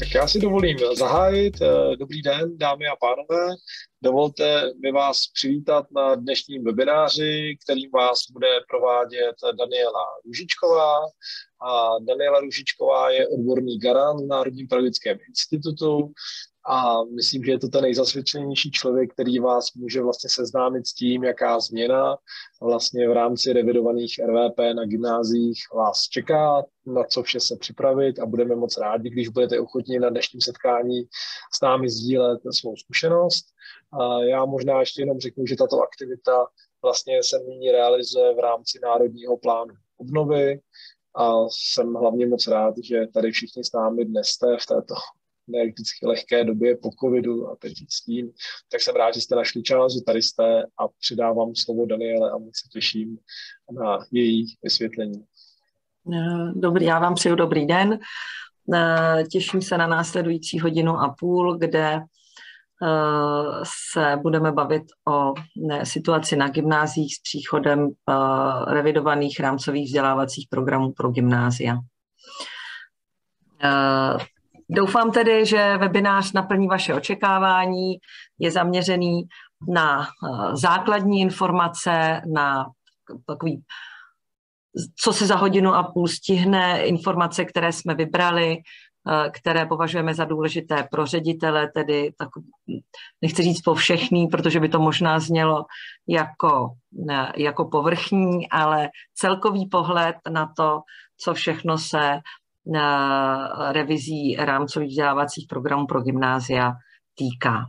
Tak já si dovolím zahájit. Dobrý den, dámy a pánové. Dovolte mi vás přivítat na dnešním webináři, kterým vás bude provádět Daniela Růžičková. A Daniela Růžičková je odborný garant v Národním pedagogickém institutu a myslím, že je to ten nejzasvědčenější člověk, který vás může vlastně seznámit s tím, jaká změna vlastně v rámci revidovaných RVP na gymnáziích vás čeká, na co vše se připravit, a budeme moc rádi, když budete ochotni na dnešním setkání s námi sdílet svou zkušenost. A já možná ještě jenom řeknu, že tato aktivita vlastně se nyní realizuje v rámci Národního plánu obnovy a jsem hlavně moc rád, že tady všichni s námi dnes jste v této ne vždycky lehké době po covidu a teď s tím, tak jsem rád, že jste našli čas, že tady jste, a předávám slovo Daniele a moc se těším na její vysvětlení. Dobrý, já vám přeju dobrý den. Těším se na následující 1,5 hodiny, kde se budeme bavit o situaci na gymnáziích s příchodem revidovaných rámcových vzdělávacích programů pro gymnázia. Doufám tedy, že webinář naplní vaše očekávání, je zaměřený na základní informace, na takový, co se za 1,5 hodiny stihne, informace, které jsme vybrali, které považujeme za důležité pro ředitele, tedy nechci říct povšechný, protože by to možná znělo jako povrchní, ale celkový pohled na to, co všechno se revizí rámcových vzdělávacích programů pro gymnázia týká.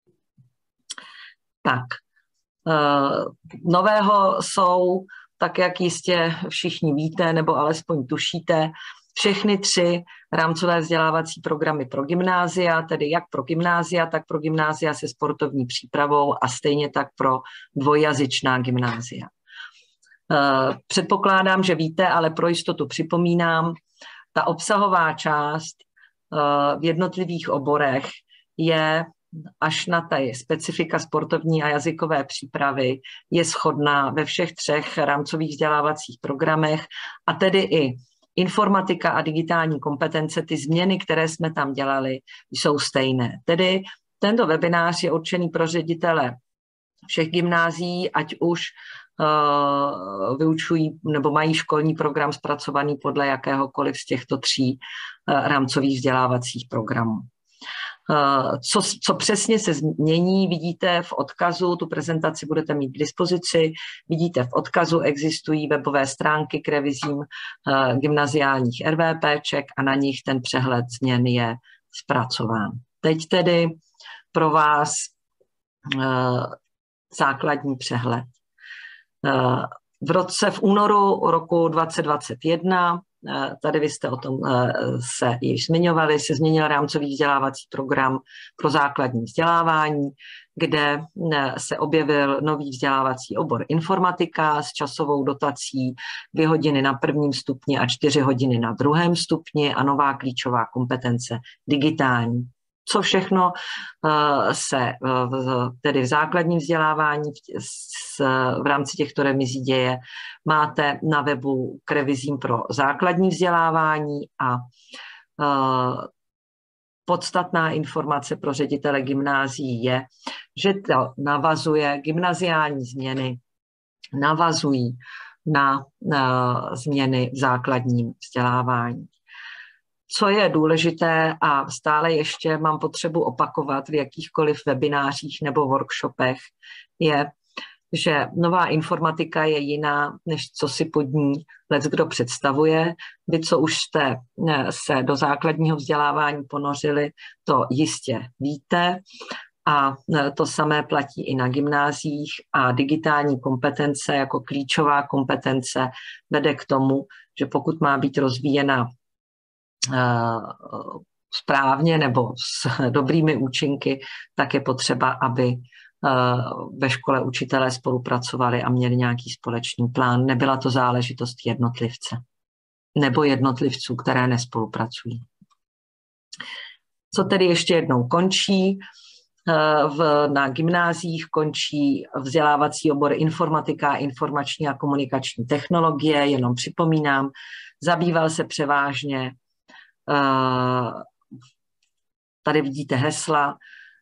Tak, nového jsou, tak jak jistě všichni víte, nebo alespoň tušíte, všechny 3 rámcové vzdělávací programy pro gymnázia, tedy jak pro gymnázia, tak pro gymnázia se sportovní přípravou a stejně tak pro dvojjazyčná gymnázia. Předpokládám, že víte, ale pro jistotu připomínám, ta obsahová část v jednotlivých oborech je až na té specifika sportovní a jazykové přípravy je shodná ve všech 3 rámcových vzdělávacích programech, a tedy i informatika a digitální kompetence, ty změny, které jsme tam dělali, jsou stejné. Tedy tento webinář je určený pro ředitele všech gymnázií, ať už vyučují nebo mají školní program zpracovaný podle jakéhokoliv z těchto 3 rámcových vzdělávacích programů. Co přesně se změní, vidíte v odkazu, tu prezentaci budete mít k dispozici, vidíte v odkazu, existují webové stránky k revizím gymnaziálních RVPček a na nich ten přehled změn je zpracován. Teď tedy pro vás základní přehled. V únoru roku 2021, tady vy jste o tom se již zmiňovali, se změnil rámcový vzdělávací program pro základní vzdělávání, kde se objevil nový vzdělávací obor informatika s časovou dotací 2 hodiny na 1. stupni a 4 hodiny na 2. stupni a nová klíčová kompetence digitální. Co všechno se tedy v základním vzdělávání v rámci těchto revizí děje, máte na webu k revizím pro základní vzdělávání, a podstatná informace pro ředitele gymnázií je, že to navazuje, gymnaziální změny navazují na změny v základním vzdělávání. Co je důležité a stále ještě mám potřebu opakovat v jakýchkoliv webinářích nebo workshopech, je, že nová informatika je jiná, než co si pod ní leckdo představuje. Vy, co už jste se do základního vzdělávání ponořili, to jistě víte. A to samé platí i na gymnáziích, a digitální kompetence jako klíčová kompetence vede k tomu, že pokud má být rozvíjena správně nebo s dobrými účinky, tak je potřeba, aby ve škole učitelé spolupracovali a měli nějaký společný plán. Nebyla to záležitost jednotlivce nebo jednotlivců, které nespolupracují. Co tedy ještě jednou končí? Na gymnáziích končí vzdělávací obor informatika, informační a komunikační technologie, jenom připomínám, zabýval se převážně tady vidíte hesla,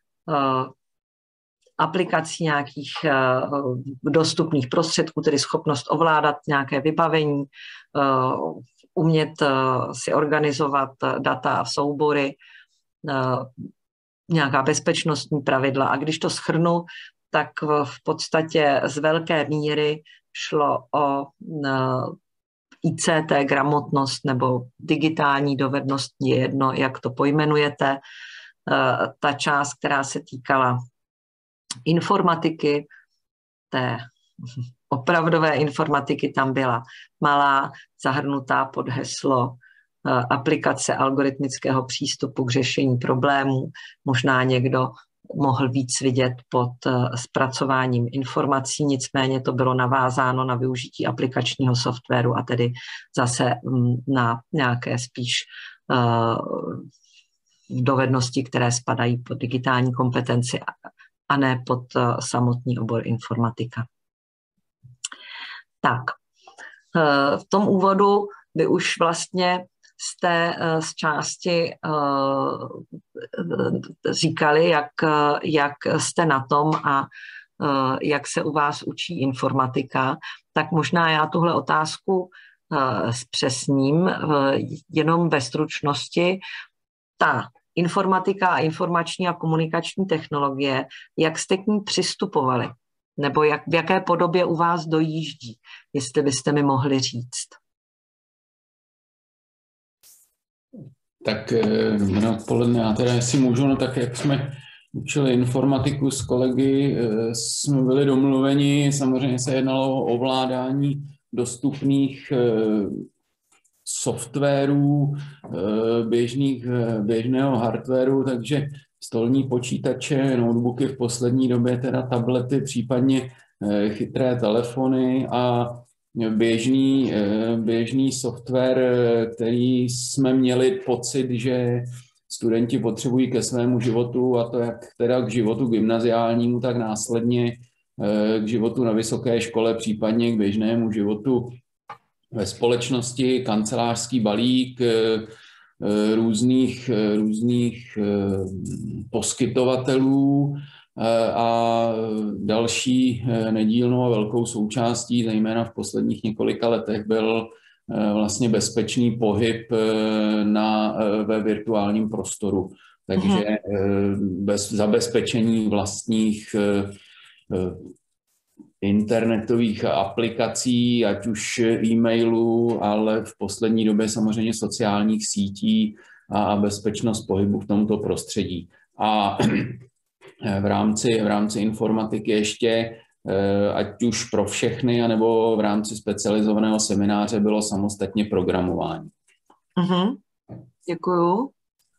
aplikací nějakých dostupných prostředků, tedy schopnost ovládat nějaké vybavení, umět si organizovat data v soubory, nějaká bezpečnostní pravidla. A když to shrnu, tak v podstatě z velké míry šlo o ICT gramotnost nebo digitální dovednost, je jedno, jak to pojmenujete. Ta část, která se týkala informatiky, té opravdové informatiky, tam byla malá, zahrnutá pod heslo aplikace algoritmického přístupu k řešení problémů. Možná někdo mohl víc vidět pod zpracováním informací, nicméně to bylo navázáno na využití aplikačního softwaru a tedy zase na nějaké spíš dovednosti, které spadají pod digitální kompetenci a ne pod samotný obor informatika. Tak, v tom úvodu vy už vlastně jste z části říkali, jak jste na tom a jak se u vás učí informatika, tak možná já tuhle otázku zpřesním jenom ve stručnosti. Ta informatika a informační a komunikační technologie, jak jste k ní přistupovali? Nebo v jaké podobě u vás dojíždí, jestli byste mi mohli říct? Tak dobré odpoledne, já teda jestli můžu, no tak jak jsme učili informatiku s kolegy, jsme byli domluveni, samozřejmě se jednalo o ovládání dostupných softwarů, běžného hardwaru, takže stolní počítače, notebooky v poslední době, teda tablety, případně chytré telefony a běžný software, který jsme měli pocit, že studenti potřebují ke svému životu, a to jak teda k životu gymnaziálnímu, tak následně k životu na vysoké škole, případně k běžnému životu ve společnosti, kancelářský balík různých poskytovatelů a další nedílnou a velkou součástí, zejména v posledních několika letech, byl vlastně bezpečný pohyb ve virtuálním prostoru. Takže bez zabezpečení vlastních internetových aplikací, ať už e-mailů, ale v poslední době samozřejmě sociálních sítí a bezpečnost pohybu v tomto prostředí. A v rámci informatiky ještě, ať už pro všechny, anebo v rámci specializovaného semináře bylo samostatně programování. Děkuju.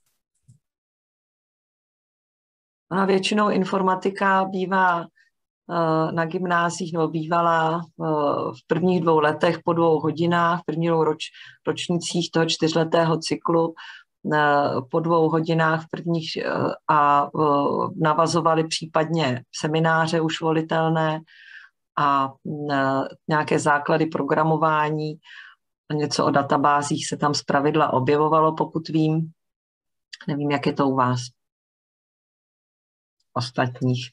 A většinou informatika bývá na gymnáziích, nebo bývala v prvních 2 letech po 2 hodinách, v prvních 2 ročnících toho 4letého cyklu po 2 hodinách prvních a navazovali případně semináře už volitelné a nějaké základy programování. Něco o databázích se tam zpravidla objevovalo, pokud vím. Nevím, jak je to u vás ostatních.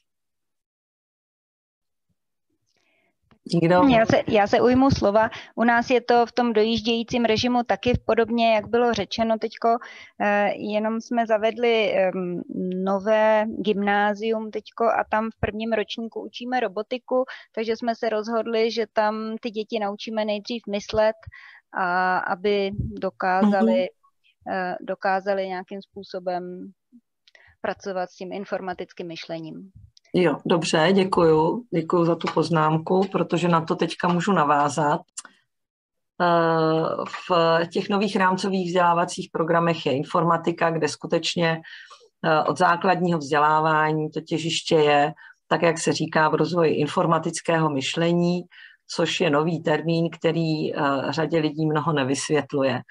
Nikdo? Já se ujmu slova. U nás je to v tom dojíždějícím režimu taky podobně, jak bylo řečeno teďko, jenom jsme zavedli nové gymnázium teďko a tam v prvním ročníku učíme robotiku, takže jsme se rozhodli, že tam ty děti naučíme nejdřív myslet, a aby dokázali nějakým způsobem pracovat s tím informatickým myšlením. Jo, dobře, děkuju. Děkuju za tu poznámku, protože na to teďka můžu navázat. V těch nových rámcových vzdělávacích programech je informatika, kde skutečně od základního vzdělávání to těžiště je, tak jak se říká, v rozvoji informatického myšlení, což je nový termín, který řadě lidí mnoho nevysvětluje.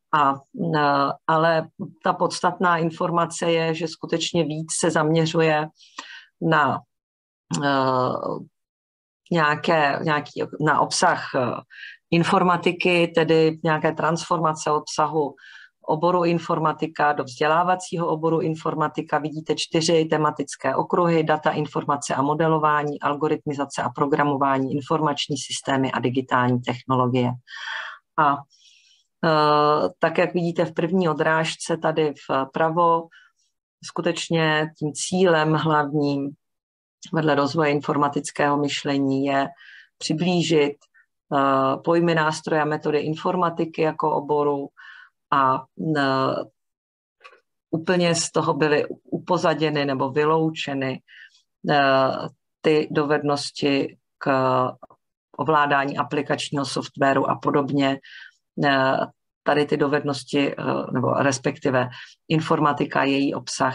Ale ta podstatná informace je, že skutečně víc se zaměřuje na na obsah informatiky, tedy nějaké transformace obsahu, oboru informatika, do vzdělávacího oboru informatika vidíte 4 tematické okruhy: data, informace a modelování, algoritmizace a programování, informační systémy a digitální technologie. A tak, jak vidíte v první odrážce tady vpravo, skutečně tím cílem hlavním vedle rozvoje informatického myšlení je přiblížit pojmy, nástroje a metody informatiky jako oboru a úplně z toho byly upozaděny nebo vyloučeny ty dovednosti k ovládání aplikačního softwaru a podobně. Tady ty dovednosti, nebo respektive informatika, její obsah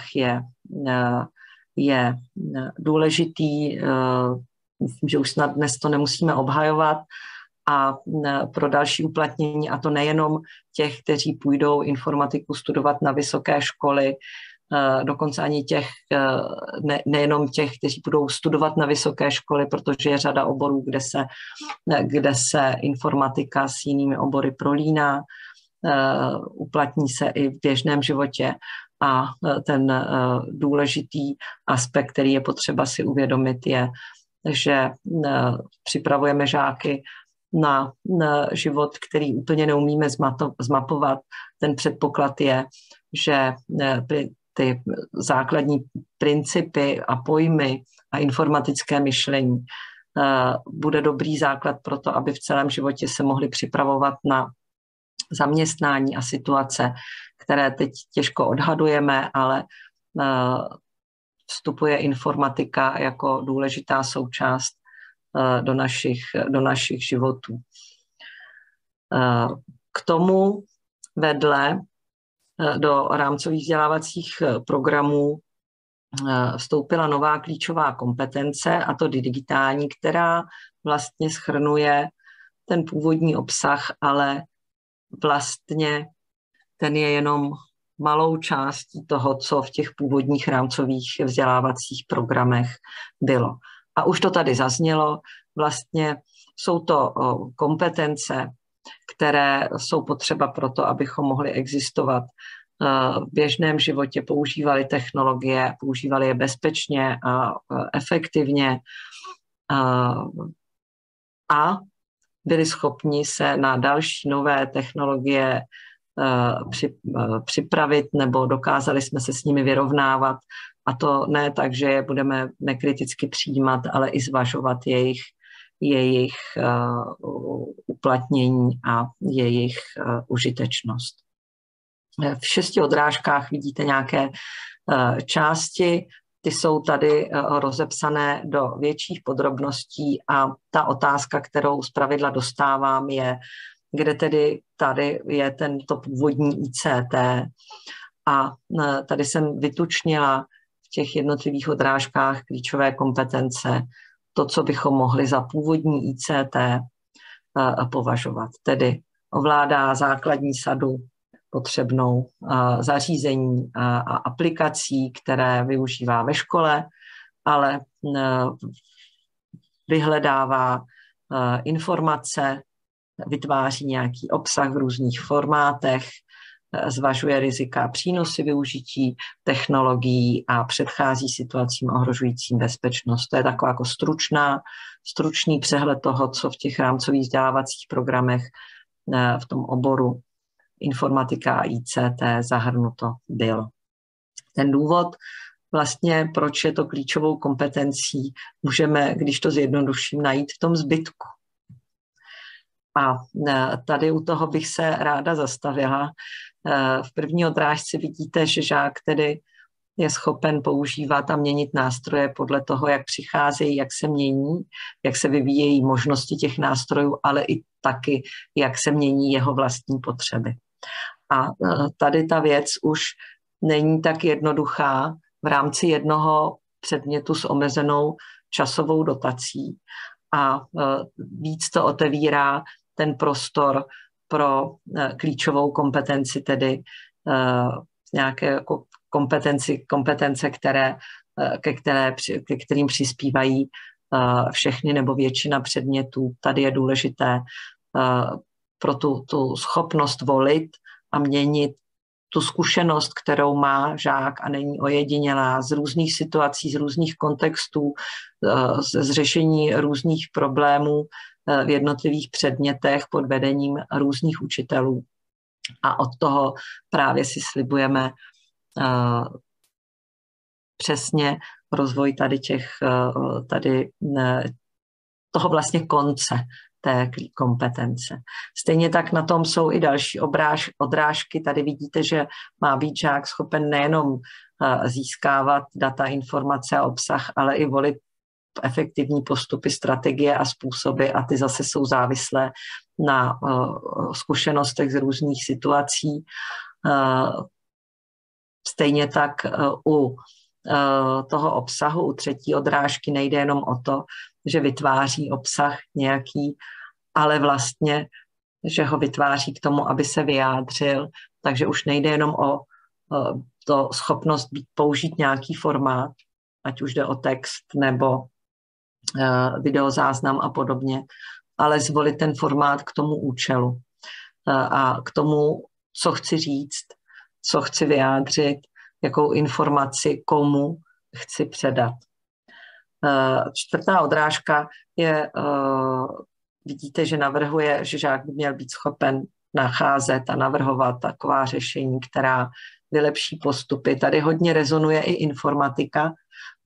je důležitý. Myslím, že už snad dnes to nemusíme obhajovat. A pro další uplatnění, a to nejenom těch, kteří půjdou informatiku studovat na vysoké školy, dokonce ani nejenom těch, kteří budou studovat na vysoké školy, protože je řada oborů, kde se informatika s jinými obory prolíná, uplatní se i v běžném životě. A ten důležitý aspekt, který je potřeba si uvědomit, je, že připravujeme žáky na život, který úplně neumíme zmapovat. Ten předpoklad je, že ty základní principy a pojmy a informatické myšlení bude dobrý základ pro to, aby v celém životě se mohli připravovat na zaměstnání a situace, které teď těžko odhadujeme, ale vstupuje informatika jako důležitá součást do našich životů. K tomu vedle do rámcových vzdělávacích programů vstoupila nová klíčová kompetence, a to digitální, která vlastně shrnuje ten původní obsah, ale vlastně ten je jenom malou částí toho, co v těch původních rámcových vzdělávacích programech bylo. A už to tady zaznělo, vlastně jsou to kompetence, které jsou potřeba pro to, abychom mohli existovat v běžném životě, používali technologie, používali je bezpečně a efektivně a byli schopni se na další nové technologie připravit, nebo dokázali jsme se s nimi vyrovnávat. A to ne tak, že je budeme nekriticky přijímat, ale i zvažovat jejich uplatnění a jejich užitečnost. V 6 odrážkách vidíte nějaké části, ty jsou tady rozepsané do větších podrobností a ta otázka, kterou zpravidla dostávám, je, kde tedy tady je tento původní ICT. A tady jsem vytučnila v těch jednotlivých odrážkách klíčové kompetence, to, co bychom mohli za původní ICT považovat. Tedy ovládá základní sadu potřebnou zařízení a aplikací, které využívá ve škole, ale vyhledává informace, vytváří nějaký obsah v různých formátech, zvažuje rizika a přínosy využití technologií a předchází situacím ohrožujícím bezpečnost. To je taková jako stručný přehled toho, co v těch rámcových vzdělávacích programech v tom oboru informatika a ICT zahrnuto bylo. Ten důvod vlastně, proč je to klíčovou kompetencí, můžeme, když to zjednoduším, najít v tom zbytku. A tady u toho bych se ráda zastavila. V první odrážce vidíte, že žák tedy je schopen používat a měnit nástroje podle toho, jak přicházejí, jak se mění, jak se vyvíjejí možnosti těch nástrojů, ale i taky, jak se mění jeho vlastní potřeby. A tady ta věc už není tak jednoduchá v rámci jednoho předmětu s omezenou časovou dotací a víc to otevírá ten prostor pro klíčovou kompetenci, tedy nějaké jako kompetence, ke kterým přispívají všechny nebo většina předmětů. Tady je důležité pro tu schopnost volit a měnit tu zkušenost, kterou má žák a není ojedinělá z různých situací, z různých kontextů, z řešení různých problémů v jednotlivých předmětech pod vedením různých učitelů. A od toho právě si slibujeme přesně rozvoj toho vlastně konce té kompetence. Stejně tak na tom jsou i další odrážky. Tady vidíte, že má být žák schopen nejenom získávat data, informace a obsah, ale i volit efektivní postupy, strategie a způsoby, a ty zase jsou závislé na zkušenostech z různých situací. Stejně tak u toho obsahu, u třetí odrážky nejde jenom o to, že vytváří obsah nějaký, ale vlastně, že ho vytváří k tomu, aby se vyjádřil, takže už nejde jenom o to schopnost použít nějaký formát, ať už jde o text nebo videozáznam a podobně, ale zvolit ten formát k tomu účelu a k tomu, co chci říct, co chci vyjádřit, jakou informaci komu chci předat. Čtvrtá odrážka je, vidíte, že navrhuje, že žák by měl být schopen nacházet a navrhovat taková řešení, která vylepší postupy. Tady hodně rezonuje i informatika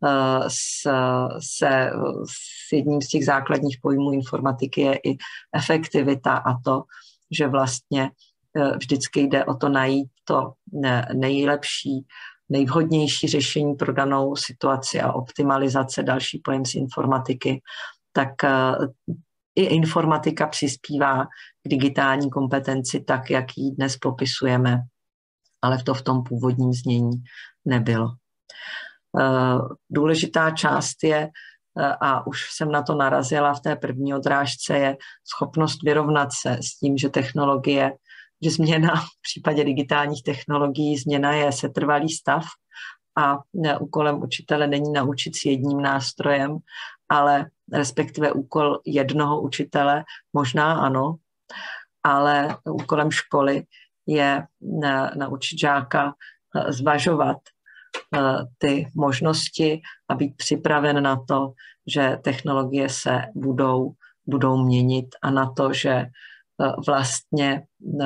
s jedním z těch základních pojmů informatiky je i efektivita a to, že vlastně vždycky jde o to najít to nejlepší, nejvhodnější řešení pro danou situaci a optimalizace, další pojem z informatiky, tak i informatika přispívá k digitální kompetenci tak, jak ji dnes popisujeme, ale to v tom původním znění nebylo. Důležitá část je, a už jsem na to narazila v té první odrážce, je schopnost vyrovnat se s tím, že technologie, že změna v případě digitálních technologií, změna je setrvalý stav a úkolem učitele není naučit s jedním nástrojem, ale respektive úkol jednoho učitele, možná ano, ale úkolem školy je naučit žáka zvažovat ty možnosti a být připraven na to, že technologie se budou měnit a na to, že vlastně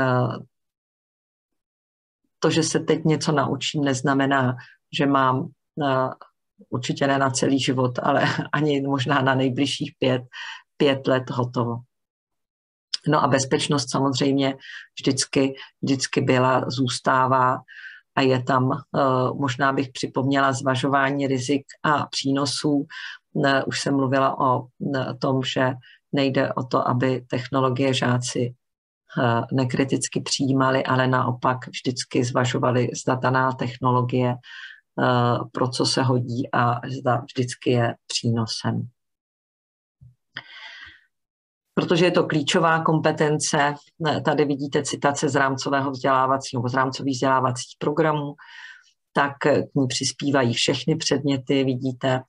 to, že se teď něco naučím, neznamená, že mám určitě ne na celý život, ale ani možná na nejbližších 5 let hotovo. No a bezpečnost samozřejmě vždycky byla, zůstává a je tam, možná bych připomněla zvažování rizik a přínosů. Už jsem mluvila o tom, že nejde o to, aby technologie žáci nekriticky přijímali, ale naopak vždycky zvažovali, zda daná technologie pro co se hodí a zda vždycky je přínosem. Protože je to klíčová kompetence, tady vidíte citace z rámcového vzdělávacího nebo z rámcových vzdělávacích programů, tak k ní přispívají všechny předměty, vidíte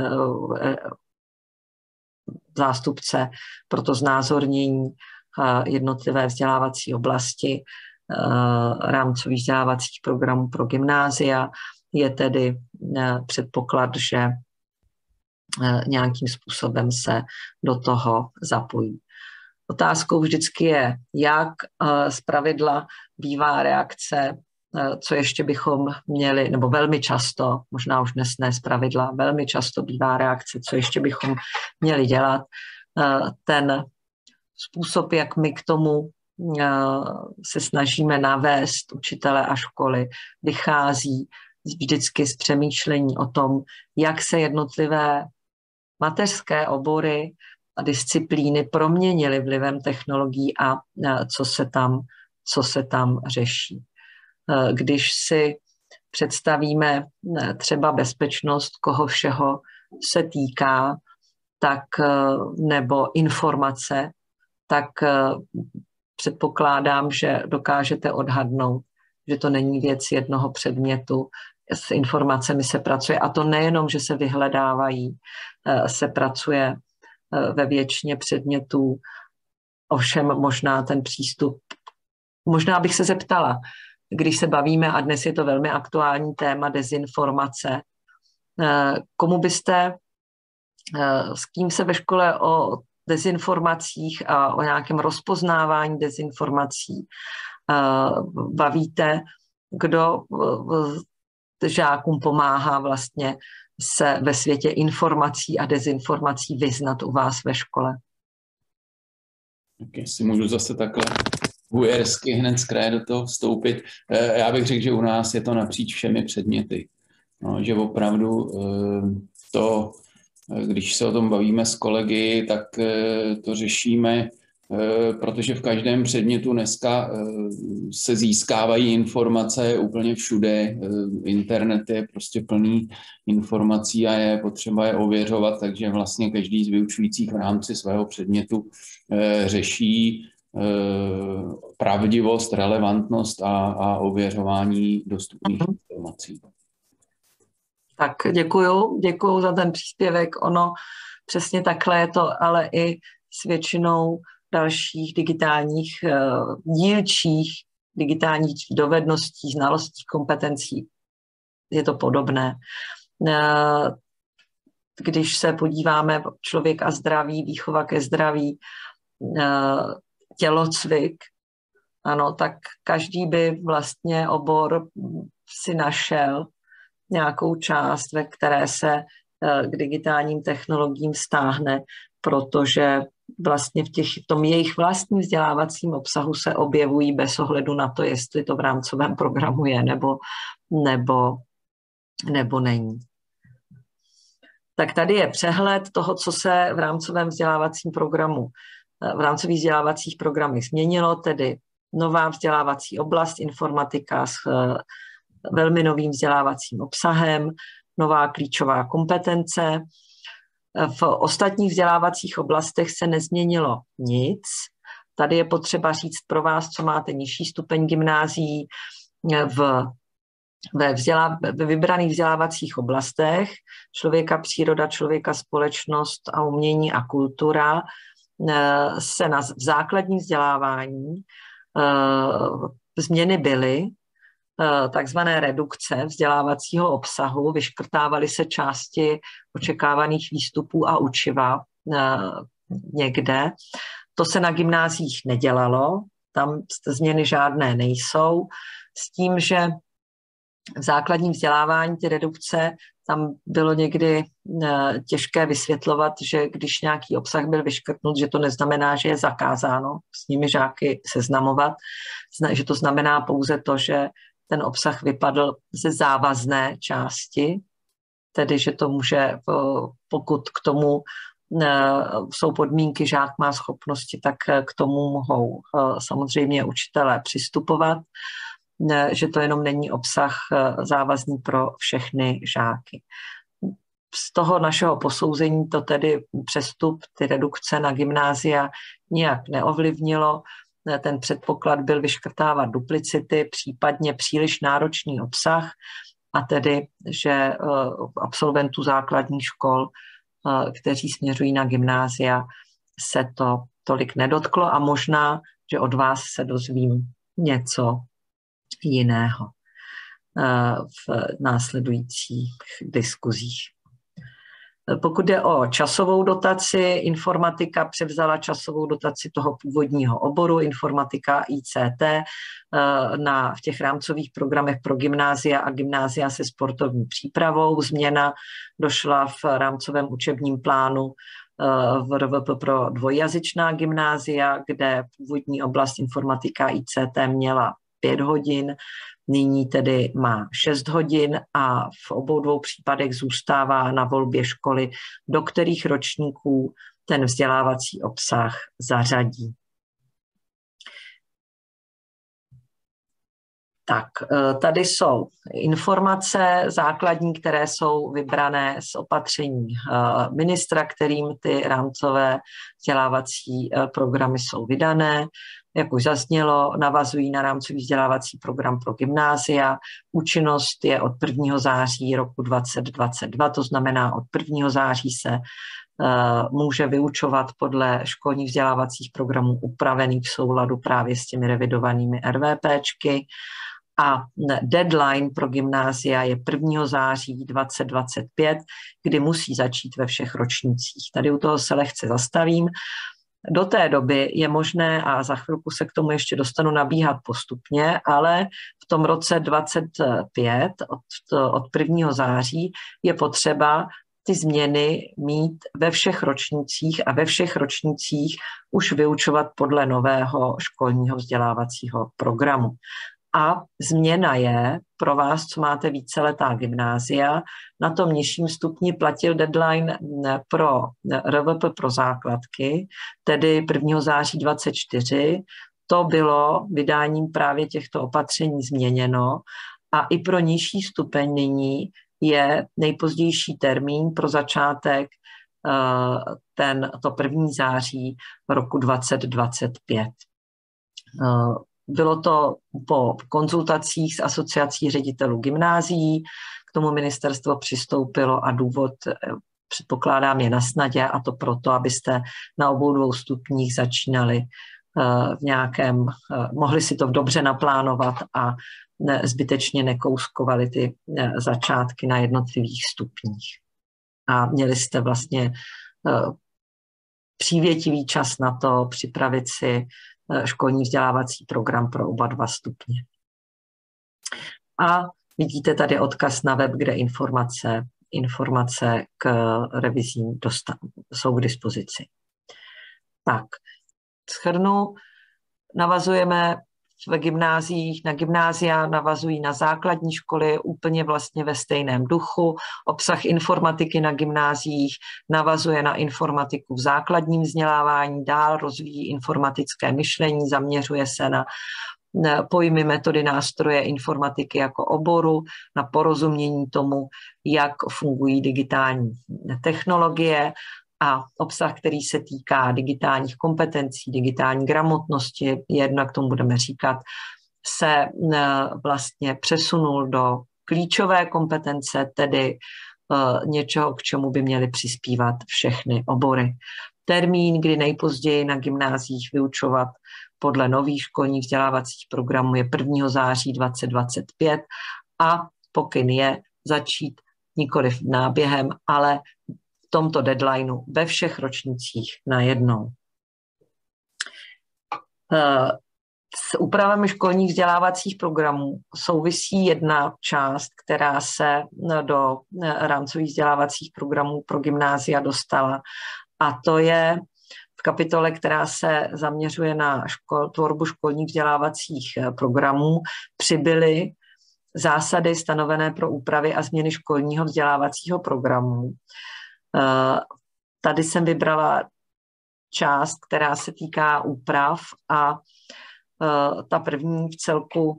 zástupce pro to znázornění jednotlivé vzdělávací oblasti rámcových vzdělávacích programů pro gymnázia. Je tedy předpoklad, že nějakým způsobem se do toho zapojí. Otázkou vždycky je, jak zpravidla bývá reakce, co ještě bychom měli, nebo velmi často, možná už dnes ne zpravidla, velmi často bývá reakce, co ještě bychom měli dělat. Ten způsob, jak my k tomu se snažíme navést učitele a školy, vychází vždycky z přemýšlení o tom, jak se jednotlivé mateřské obory a disciplíny proměnily vlivem technologií a co se tam řeší. Když si představíme třeba bezpečnost, koho všeho se týká, tak, nebo informace, tak předpokládám, že dokážete odhadnout, že to není věc jednoho předmětu, s informacemi se pracuje. A to nejenom, že se vyhledávají, se pracuje ve většině předmětů, ovšem možná ten přístup, možná bych se zeptala, když se bavíme, a dnes je to velmi aktuální téma, dezinformace. Komu byste, s kým se ve škole o dezinformacích a o nějakém rozpoznávání dezinformací bavíte, kdo žákům pomáhá vlastně se ve světě informací a dezinformací vyznat u vás ve škole? Tak jestli můžu zase takhle hujersky hned z kraje do toho vstoupit. Já bych řekl, že u nás je to napříč všemi předměty. No, že opravdu to, když se o tom bavíme s kolegy, tak to řešíme, protože v každém předmětu dneska se získávají informace úplně všude. Internet je prostě plný informací a je potřeba je ověřovat, takže vlastně každý z vyučujících v rámci svého předmětu řeší pravdivost, relevantnost a ověřování dostupných informací. Tak děkuju za ten příspěvek. Ono přesně takhle je to, ale i s většinou dalších digitálních dílčích digitálních dovedností, znalostí, kompetencí. Je to podobné. Když se podíváme člověk a zdraví, výchova ke zdraví, tělocvik, ano, tak každý by vlastně obor si našel nějakou část, ve které se k digitálním technologiím stáhne, protože vlastně v tom jejich vlastním vzdělávacím obsahu se objevují bez ohledu na to, jestli to v rámcovém programu je nebo není. Tak tady je přehled toho, co se v rámcovém v rámcových vzdělávacích programech změnilo, tedy nová vzdělávací oblast, informatika s velmi novým vzdělávacím obsahem, nová klíčová kompetence. V ostatních vzdělávacích oblastech se nezměnilo nic. Tady je potřeba říct pro vás, co máte nižší stupeň gymnázií, ve vybraných vzdělávacích oblastech člověka, příroda, člověka, společnost a umění a kultura se v základním vzdělávání změny byly, takzvané redukce vzdělávacího obsahu, vyškrtávaly se části očekávaných výstupů a učiva někde. To se na gymnáziích nedělalo, tam změny žádné nejsou, s tím, že v základním vzdělávání ty redukce, tam bylo někdy těžké vysvětlovat, že když nějaký obsah byl vyškrtnut, že to neznamená, že je zakázáno s nimi žáky seznamovat, že to znamená pouze to, že ten obsah vypadl ze závazné části, tedy že to může, pokud k tomu jsou podmínky, žák má schopnosti, tak k tomu mohou samozřejmě učitelé přistupovat, že to jenom není obsah závazný pro všechny žáky. Z toho našeho posouzení to tedy přestup, ty redukce na gymnázia nijak neovlivnilo. Ten předpoklad byl vyškrtávat duplicity, případně příliš náročný obsah, a tedy, že absolventů základních škol, kteří směřují na gymnázia, se to tolik nedotklo a možná, že od vás se dozvím něco jiného v následujících diskuzích. Pokud jde o časovou dotaci, informatika převzala časovou dotaci toho původního oboru, informatika ICT, v těch rámcových programech pro gymnázia a gymnázia se sportovní přípravou. Změna došla v rámcovém učebním plánu v RVP pro dvojjazyčná gymnázia, kde původní oblast informatika ICT měla 5 hodin, nyní tedy má 6 hodin a v obou dvou případech zůstává na volbě školy, do kterých ročníků ten vzdělávací obsah zařadí. Tak, tady jsou informace základní, které jsou vybrané z opatření ministra, kterým ty rámcové vzdělávací programy jsou vydané. Jak už zaznělo, navazují na rámcový vzdělávací program pro gymnázia. Účinnost je od 1. září roku 2022, to znamená od 1. září se může vyučovat podle školních vzdělávacích programů upravených v souladu právě s těmi revidovanými RVPčky. a deadline pro gymnázia je 1. září 2025, kdy musí začít ve všech ročnících. Tady u toho se lehce zastavím. Do té doby je možné, a za chvilku se k tomu ještě dostanu, nabíhat postupně, ale v tom roce 2025 od 1. září je potřeba ty změny mít ve všech ročnících a ve všech ročnících už vyučovat podle nového školního vzdělávacího programu. A změna je pro vás, co máte víceletá gymnázia, na tom nižším stupni platil deadline pro RVP pro základky, tedy 1. září 2024. To bylo vydáním právě těchto opatření změněno a i pro nižší stupeň nyní je nejpozdější termín pro začátek to 1. září roku 2025. Bylo to po konzultacích s asociací ředitelů gymnázií, k tomu ministerstvo přistoupilo a důvod, předpokládám, je na snadě, a to proto, abyste na obou 2 stupních začínali v nějakém, mohli si to dobře naplánovat a zbytečně nekouskovali ty začátky na jednotlivých stupních. A měli jste vlastně přívětivý čas na to připravit si školní vzdělávací program pro oba 2 stupně. A vidíte tady odkaz na web, kde informace k revizím jsou k dispozici. Tak, shrnu, navazujeme v gymnáziích, na gymnázia navazují na základní školy úplně vlastně ve stejném duchu. Obsah informatiky na gymnáziích navazuje na informatiku v základním vzdělávání, dál rozvíjí informatické myšlení, zaměřuje se na pojmy, metody, nástroje informatiky jako oboru, na porozumění tomu, jak fungují digitální technologie, a obsah, který se týká digitálních kompetencí, digitální gramotnosti, jedno, jak tomu budeme říkat, se vlastně přesunul do klíčové kompetence, tedy něčeho, k čemu by měly přispívat všechny obory. Termín, kdy nejpozději na gymnáziích vyučovat podle nových školních vzdělávacích programů, je 1. září 2025 a pokyn je začít nikoliv náběhem, ale v tomto deadlineu ve všech ročnících najednou. S úpravami školních vzdělávacích programů souvisí jedna část, která se do rámcových vzdělávacích programů pro gymnázia dostala, a to je v kapitole, která se zaměřuje na tvorbu školních vzdělávacích programů, přibyly zásady stanovené pro úpravy a změny školního vzdělávacího programu. Tady jsem vybrala část, která se týká úprav, a ta první v celku,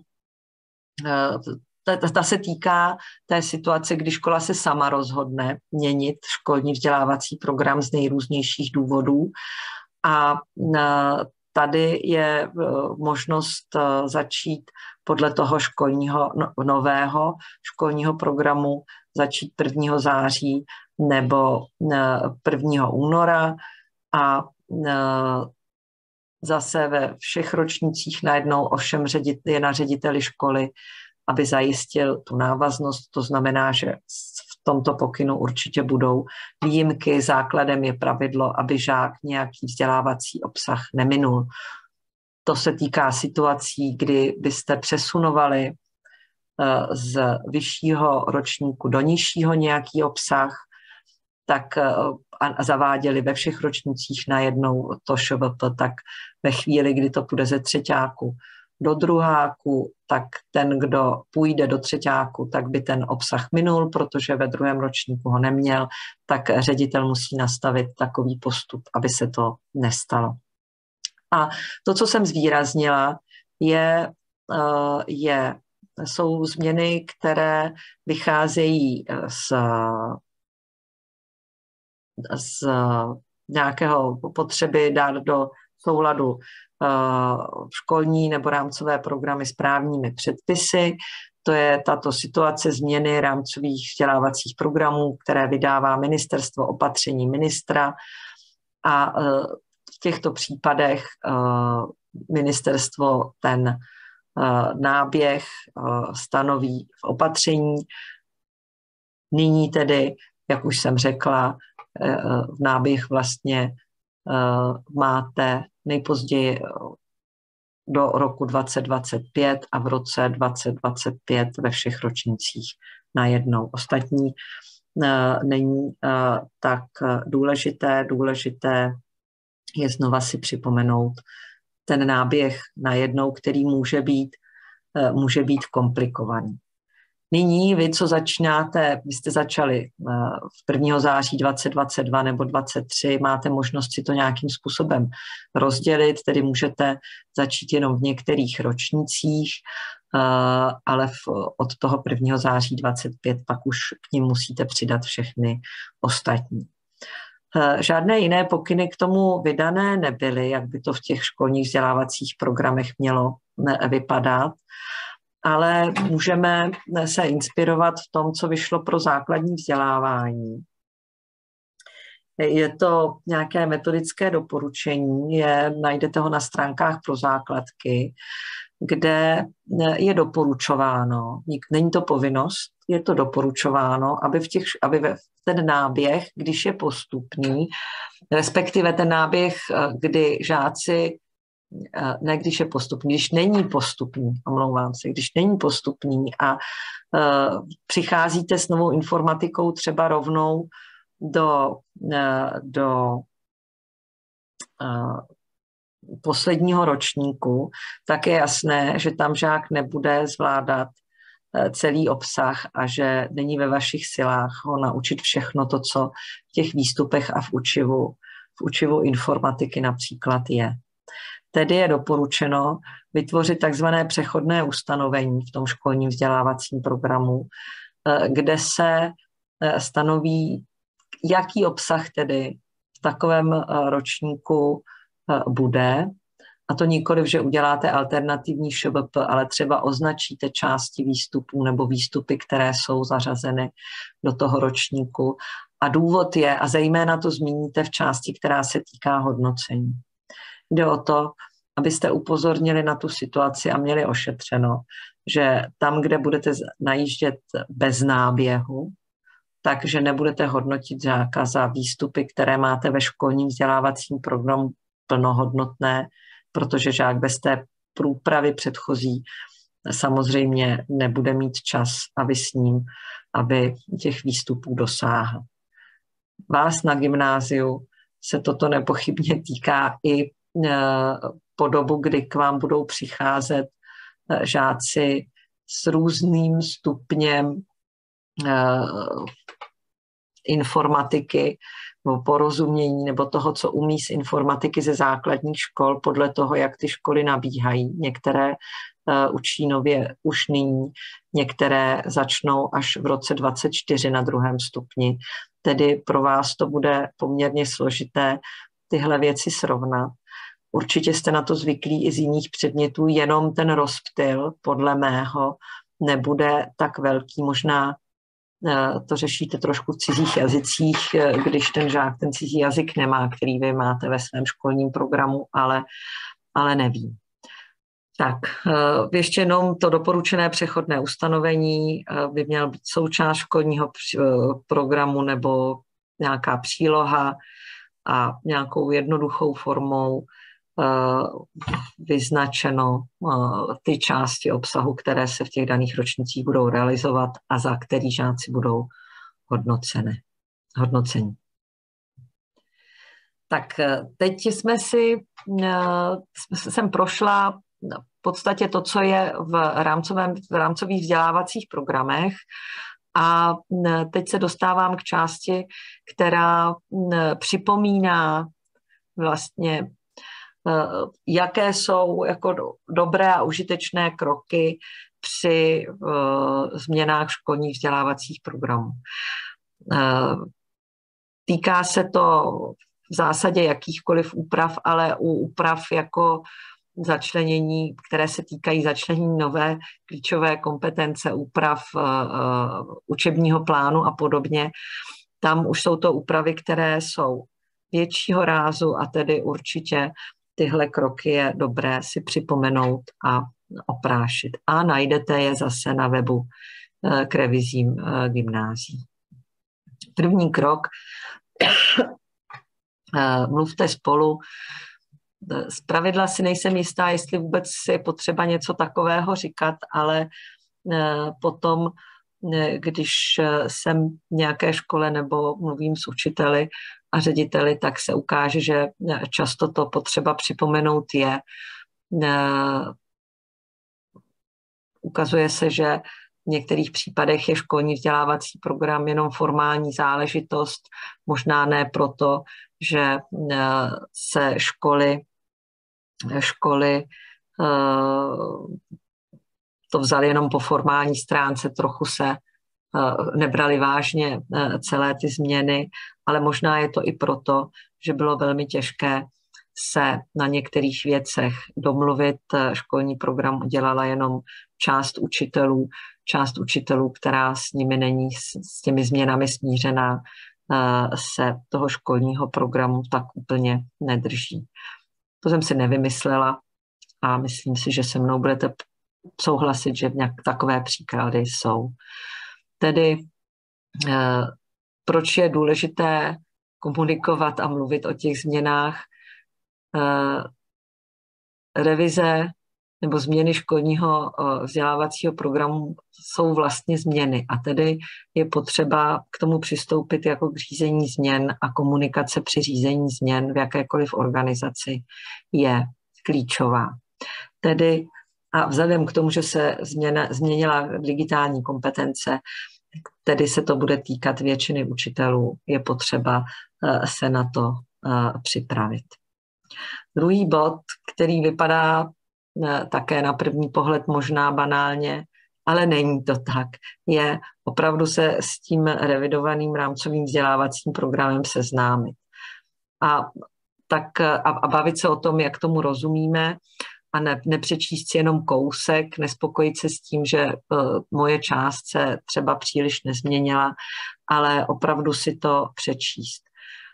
ta se týká té situace, kdy škola se sama rozhodne měnit školní vzdělávací program z nejrůznějších důvodů, a tady je možnost začít podle toho nového školního programu začít 1. září nebo 1. února, a zase ve všech ročnících najednou ovšem je na řediteli školy, aby zajistil tu návaznost. To znamená, že v tomto pokynu určitě budou výjimky. Základem je pravidlo, aby žák nějaký vzdělávací obsah neminul. To se týká situací, kdy byste přesunovali z vyššího ročníku do nižšího nějaký obsah, tak a zaváděli ve všech ročnících najednou to ŠVP, tak ve chvíli, kdy to půjde ze třeťáku do druháku, tak ten, kdo půjde do třeťáku, tak by ten obsah minul, protože ve 2. ročníku ho neměl, tak ředitel musí nastavit takový postup, aby se to nestalo. A to, co jsem zvýraznila, jsou změny, které vycházejí z nějakého potřeby dát do souladu školní nebo rámcové programy s právními předpisy. To je tato situace změny rámcových vzdělávacích programů, které vydává ministerstvo, opatření ministra, a v těchto případech ministerstvo ten náběh stanoví v opatření. Nyní tedy, jak už jsem řekla, v náběh vlastně máte nejpozději do roku 2025 a v roce 2025 ve všech ročnících najednou. Ostatní není tak důležité. Důležité je znova si připomenout ten náběh najednou, který může být komplikovaný. Nyní vy, co začínáte, vy jste začali v 1. září 2022 nebo 2023, máte možnost si to nějakým způsobem rozdělit, tedy můžete začít jenom v některých ročnících, ale od toho 1. září 2025 pak už k nim musíte přidat všechny ostatní. Žádné jiné pokyny k tomu vydané nebyly, jak by to v těch školních vzdělávacích programech mělo vypadat, ale můžeme se inspirovat v tom, co vyšlo pro základní vzdělávání. Je to nějaké metodické doporučení, najdete ho na stránkách pro základky, kde je doporučováno, není to povinnost, je to doporučováno, aby ten náběh, když je postupný, respektive ten náběh, kdy žáci, ne když je postupný, když není postupný, omlouvám se, když není postupný a přicházíte s novou informatikou třeba rovnou do posledního ročníku, tak je jasné, že tam žák nebude zvládat celý obsah a že není ve vašich silách ho naučit všechno to, co v těch výstupech a v učivu informatiky například je. Tedy je doporučeno vytvořit takzvané přechodné ustanovení v tom školním vzdělávacím programu, kde se stanoví, jaký obsah tedy v takovém ročníku bude. A to nikoliv, že uděláte alternativní ŠVP, ale třeba označíte části výstupů nebo výstupy, které jsou zařazeny do toho ročníku. A důvod je, a zejména to zmíníte v části, která se týká hodnocení. Jde o to, abyste upozornili na tu situaci a měli ošetřeno, že tam, kde budete najíždět bez náběhu, takže nebudete hodnotit žáka za výstupy, které máte ve školním vzdělávacím programu plnohodnotné, protože žák bez té průpravy předchozí samozřejmě nebude mít čas, aby s ním, aby těch výstupů dosáhl. Vás na gymnáziu se toto nepochybně týká i po dobu, kdy k vám budou přicházet žáci s různým stupněm informatiky nebo porozumění nebo toho, co umí z informatiky ze základních škol podle toho, jak ty školy nabíhají. Některé učí nově už nyní, některé začnou až v roce 2024 na 2. stupni. Tedy pro vás to bude poměrně složité tyhle věci srovnat. Určitě jste na to zvyklí i z jiných předmětů, jenom ten rozptyl, podle mého, nebude tak velký. Možná to řešíte trošku v cizích jazycích, když ten žák ten cizí jazyk nemá, který vy máte ve svém školním programu, ale neví. Tak, ještě jenom to doporučené přechodné ustanovení by mělo být součást školního programu nebo nějaká příloha a nějakou jednoduchou formou vyznačeno ty části obsahu, které se v těch daných ročnících budou realizovat a za který žáci budou hodnoceni. Tak teď jsem prošla v podstatě to, co je v rámcových vzdělávacích programech a teď se dostávám k části, která připomíná vlastně, jaké jsou jako dobré a užitečné kroky při změnách školních vzdělávacích programů. Týká se to v zásadě jakýchkoliv úprav, ale u úprav jako začlenění, které se týkají začlenění nové klíčové kompetence, úprav učebního plánu a podobně. Tam už jsou to úpravy, které jsou většího rázu a tedy určitě tyhle kroky je dobré si připomenout a oprášit. A najdete je zase na webu k revizím gymnázií. První krok, mluvte spolu. Zpravidla si nejsem jistá, jestli vůbec je potřeba něco takového říkat, ale potom, když jsem v nějaké škole nebo mluvím s učiteli a řediteli, tak se ukáže, že často to potřeba připomenout je. Ukazuje se, že v některých případech je školní vzdělávací program jenom formální záležitost, možná ne proto, že se školy to vzali jenom po formální stránce, trochu se nebrali vážně celé ty změny, ale možná je to i proto, že bylo velmi těžké se na některých věcech domluvit. Školní program udělala jenom část učitelů, která s nimi není, s těmi změnami smířená, se toho školního programu tak úplně nedrží. To jsem si nevymyslela a myslím si, že se mnou budete souhlasit, že takové příklady jsou. Tedy proč je důležité komunikovat a mluvit o těch změnách? Revize nebo změny školního vzdělávacího programu jsou vlastně změny a tedy je potřeba k tomu přistoupit jako k řízení změn a komunikace při řízení změn v jakékoliv organizaci je klíčová. Tedy a vzhledem k tomu, že se změnila digitální kompetence, tedy se to bude týkat většiny učitelů, je potřeba se na to připravit. Druhý bod, který vypadá také na první pohled možná banálně, ale není to tak, je opravdu se s tím revidovaným rámcovým vzdělávacím programem seznámit. A bavit se o tom, jak tomu rozumíme, a nepřečíst si jenom kousek, nespokojit se s tím, že moje část se třeba příliš nezměnila, ale opravdu si to přečíst.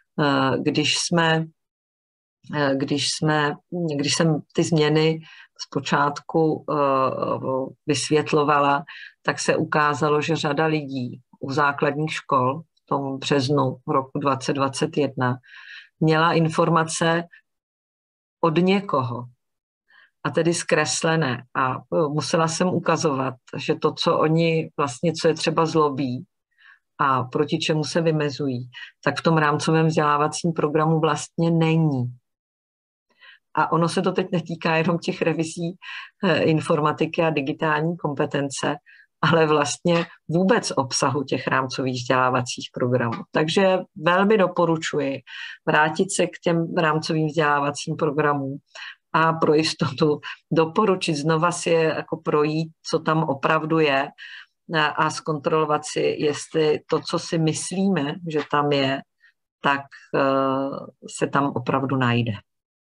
Když jsem ty změny zpočátku vysvětlovala, tak se ukázalo, že řada lidí u základních škol v tom březnu roku 2021 měla informace od někoho, a tedy zkreslené. A musela jsem ukazovat, že to, co oni vlastně, co je třeba zlobí a proti čemu se vymezují, tak v tom rámcovém vzdělávacím programu vlastně není. A ono se to teď netýká jenom těch revizí informatiky a digitální kompetence, ale vlastně vůbec obsahu těch rámcových vzdělávacích programů. Takže velmi doporučuji vrátit se k těm rámcovým vzdělávacím programům a pro jistotu doporučit znova si je jako projít, co tam opravdu je a zkontrolovat si, jestli to, co si myslíme, že tam je, tak se tam opravdu najde.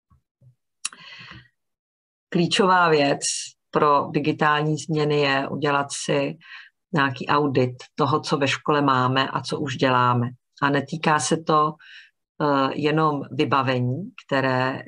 Klíčová věc pro digitální změny je udělat si nějaký audit toho, co ve škole máme a co už děláme. A netýká se to jenom vybavení, které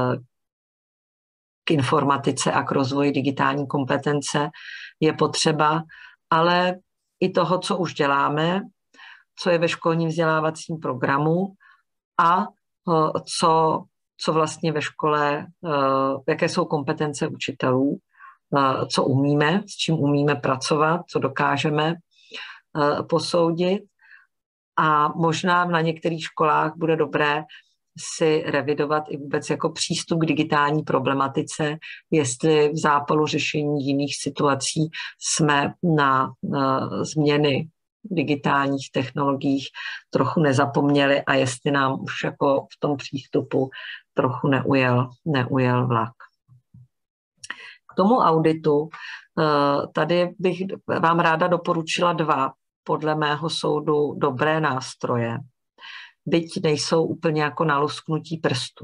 k informatice a k rozvoji digitální kompetence je potřeba, ale i toho, co už děláme, co je ve školním vzdělávacím programu a co vlastně ve škole, jaké jsou kompetence učitelů, co umíme, s čím umíme pracovat, co dokážeme posoudit. A možná na některých školách bude dobré si revidovat i vůbec jako přístup k digitální problematice, jestli v zápalu řešení jiných situací jsme na změny digitálních technologiích trochu nezapomněli a jestli nám už jako v tom přístupu trochu neujel vlak. K tomu auditu tady bych vám ráda doporučila dva, podle mého soudu, dobré nástroje, byť nejsou úplně jako na lusknutí prstu.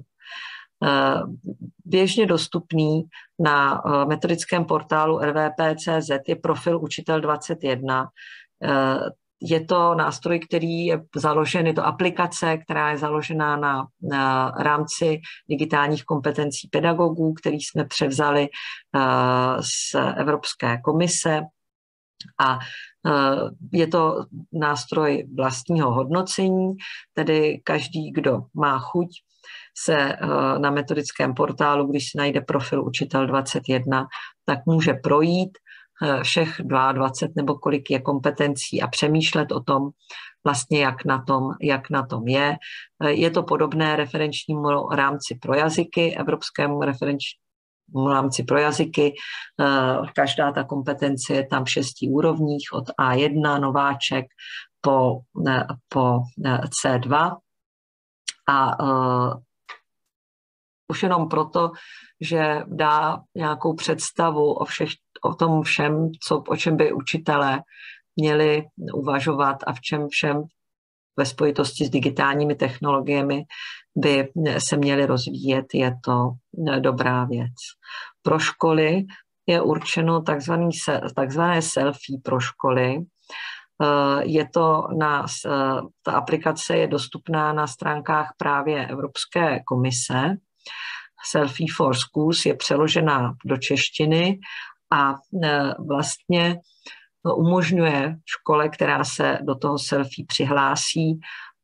Běžně dostupný na metodickém portálu rvp.cz je profil Učitel 21. Je to nástroj, který je založen, je to aplikace, která je založená na rámci digitálních kompetencí pedagogů, který jsme převzali z Evropské komise. A je to nástroj vlastního hodnocení, tedy každý, kdo má chuť, se na metodickém portálu, když si najde profil Učitel 21, tak může projít všech 22 nebo kolik je kompetencí a přemýšlet o tom, vlastně jak na tom je. Je to podobné referenčnímu rámci pro jazyky, evropskému referenčnímu rámci pro jazyky. Každá ta kompetence je tam v 6 úrovních, od A1 nováček po C2. A už jenom proto, že dá nějakou představu o tom všem, o čem by učitelé měli uvažovat a v čem všem ve spojitosti s digitálními technologiemi by se měly rozvíjet, je to dobrá věc. Pro školy je určeno takzvané selfie pro školy. Ta aplikace je dostupná na stránkách právě Evropské komise. Selfie for Schools je přeložená do češtiny a vlastně umožňuje škole, která se do toho selfie přihlásí,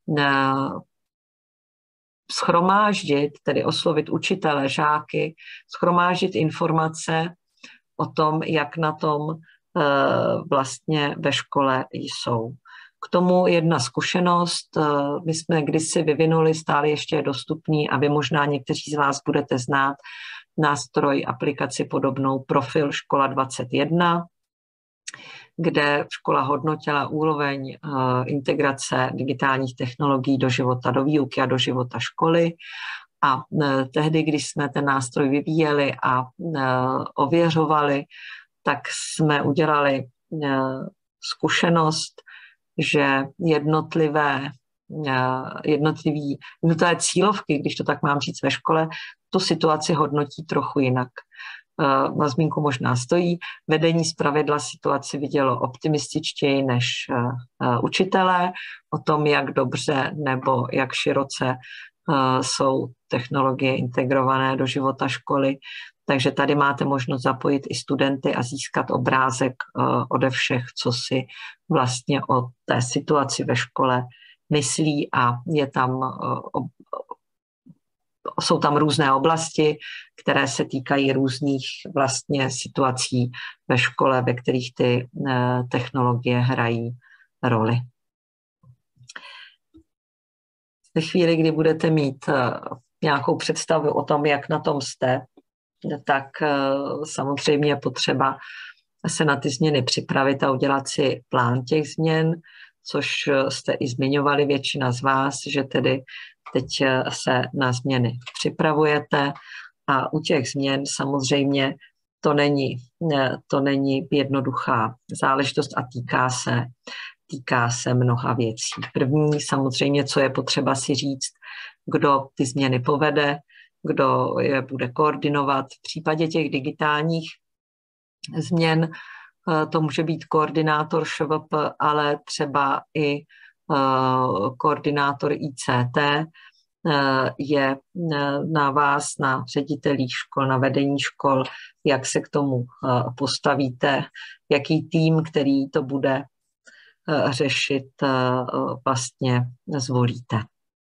shromáždit, tedy oslovit učitele, žáky, shromáždit informace o tom, jak na tom vlastně ve škole jsou. K tomu jedna zkušenost. My jsme kdysi vyvinuli, stále ještě je dostupný a vy možná někteří z vás budete znát nástroj, aplikaci podobnou Profil Škola 21, kde škola hodnotila úroveň integrace digitálních technologií do života, do výuky a do života školy. A tehdy, když jsme ten nástroj vyvíjeli a ověřovali, tak jsme udělali zkušenost, že jednotlivé cílovky, když to tak mám říct ve škole, tu situaci hodnotí trochu jinak. Na zmínku možná stojí. Vedení zpravidla situaci vidělo optimističtěji než učitelé o tom, jak dobře nebo jak široce jsou technologie integrované do života školy. Takže tady máte možnost zapojit i studenty a získat obrázek ode všech, co si vlastně o té situaci ve škole myslí a jsou tam různé oblasti, které se týkají různých vlastně situací ve škole, ve kterých ty technologie hrají roli. Ve chvíli, kdy budete mít nějakou představu o tom, jak na tom jste, tak samozřejmě je potřeba se na ty změny připravit a udělat si plán těch změn, což jste i zmiňovali většina z vás, že tedy teď se na změny připravujete a u těch změn samozřejmě to není jednoduchá záležitost a týká se mnoha věcí. První samozřejmě, co je potřeba si říct, kdo ty změny povede, kdo je bude koordinovat. V případě těch digitálních změn to může být koordinátor ŠVP, ale třeba i koordinátor ICT. Je na vás, na ředitelích škol, na vedení škol, jak se k tomu postavíte, jaký tým, který to bude řešit, vlastně zvolíte.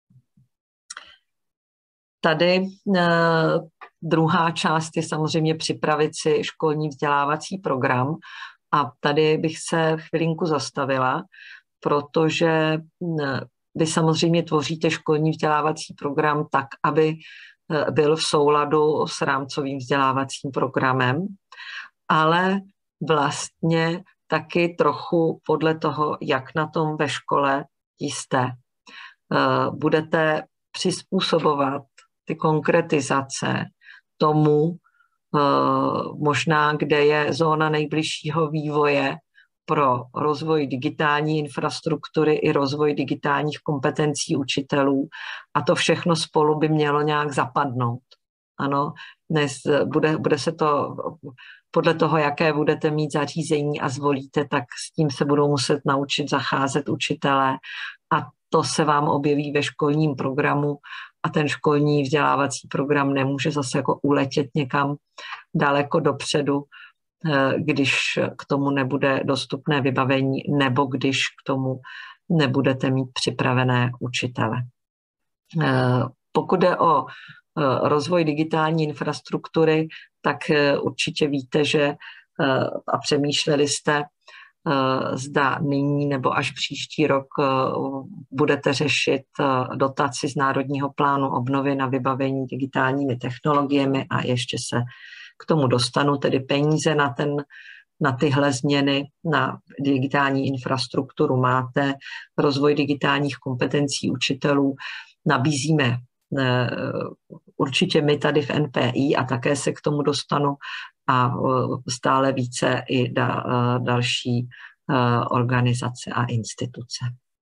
Tady druhá část je samozřejmě připravit si školní vzdělávací program a tady bych se chvilinku zastavila, protože vy samozřejmě tvoříte školní vzdělávací program tak, aby byl v souladu s rámcovým vzdělávacím programem, ale vlastně taky trochu podle toho, jak na tom ve škole jste. Budete přizpůsobovat ty konkretizace tomu, možná kde je zóna nejbližšího vývoje pro rozvoj digitální infrastruktury i rozvoj digitálních kompetencí učitelů a to všechno spolu by mělo nějak zapadnout. Ano, dnes bude se to podle toho, jaké budete mít zařízení a zvolíte, tak s tím se budou muset naučit zacházet učitelé a to se vám objeví ve školním programu a ten školní vzdělávací program nemůže zase jako uletět někam daleko dopředu, když k tomu nebude dostupné vybavení nebo když k tomu nebudete mít připravené učitele. Pokud jde o rozvoj digitální infrastruktury, tak určitě víte, že a přemýšleli jste, zda nyní nebo až příští rok budete řešit dotaci z Národního plánu obnovy na vybavení digitálními technologiemi a ještě se k tomu dostanu, tedy peníze na tyhle změny, na digitální infrastrukturu máte, rozvoj digitálních kompetencí učitelů nabízíme určitě my tady v NPI a také se k tomu dostanu a stále více i další organizace a instituce.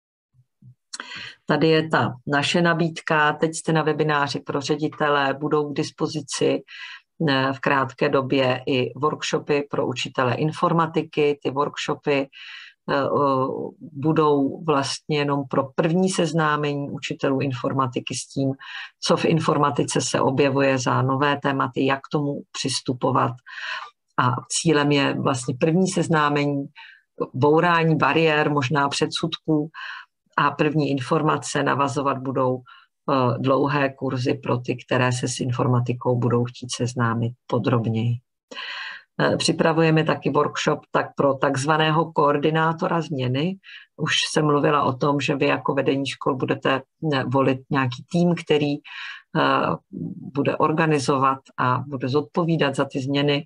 Tady je ta naše nabídka, teď jste na webináři pro ředitele, budou k dispozici v krátké době i workshopy pro učitele informatiky. Ty workshopy budou vlastně jenom pro první seznámení učitelů informatiky s tím, co v informatice se objevuje za nové tématy, jak k tomu přistupovat. A cílem je vlastně první seznámení, bourání bariér, možná předsudků a první informace navazovat budou dlouhé kurzy pro ty, které se s informatikou budou chtít seznámit podrobněji. Připravujeme taky workshop pro takzvaného koordinátora změny. Už jsem mluvila o tom, že vy jako vedení škol budete volit nějaký tým, který bude organizovat a bude zodpovídat za ty změny,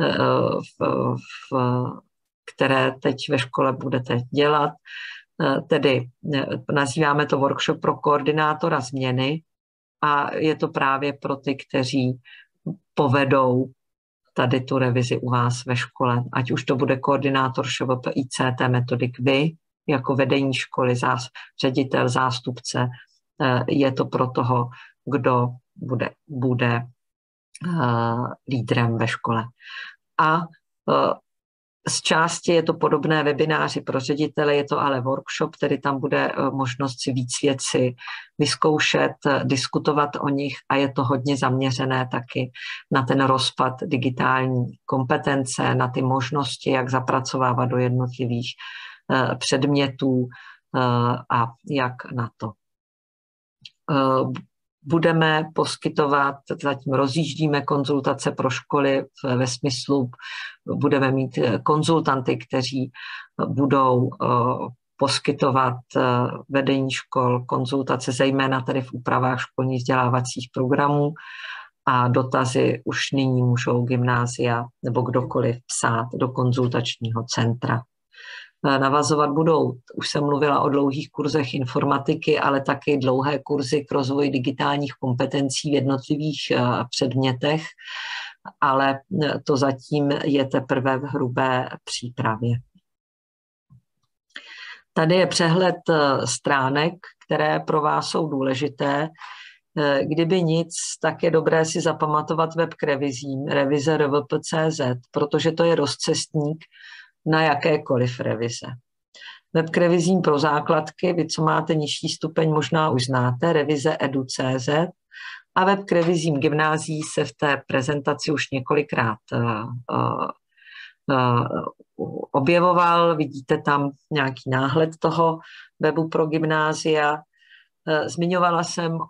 které teď ve škole budete dělat. Tedy nazýváme to workshop pro koordinátora změny a je to právě pro ty, kteří povedou tady tu revizi u vás ve škole. Ať už to bude koordinátor ŠVP ICT metodik vy, jako vedení školy, ředitel, zástupce, je to pro toho, kdo bude lídrem ve škole. A z části je to podobné webináři pro ředitele, je to ale workshop, tedy tam bude možnost si víc věci vyzkoušet, diskutovat o nich a je to hodně zaměřené taky na ten rozpad digitální kompetence, na ty možnosti, jak zapracovávat do jednotlivých předmětů a jak na to. Budeme poskytovat, zatím rozjíždíme konzultace pro školy ve smyslu, budeme mít konzultanty, kteří budou poskytovat vedení škol konzultace, zejména tady v úpravách školních vzdělávacích programů a dotazy už nyní můžou gymnázia nebo kdokoliv psát do konzultačního centra. Navazovat budou, už jsem mluvila o dlouhých kurzech informatiky, ale taky dlouhé kurzy k rozvoji digitálních kompetencí v jednotlivých předmětech, ale to zatím je teprve v hrubé přípravě. Tady je přehled stránek, které pro vás jsou důležité. Kdyby nic, tak je dobré si zapamatovat web k revizím, revize.rvp.cz, protože to je rozcestník na jakékoliv revize. Web k revizím pro základky, vy, co máte nižší stupeň, možná už znáte, revize edu.cz a web k revizím gymnázií se v té prezentaci už několikrát objevoval. Vidíte tam nějaký náhled toho webu pro gymnázia. Zmiňovala jsem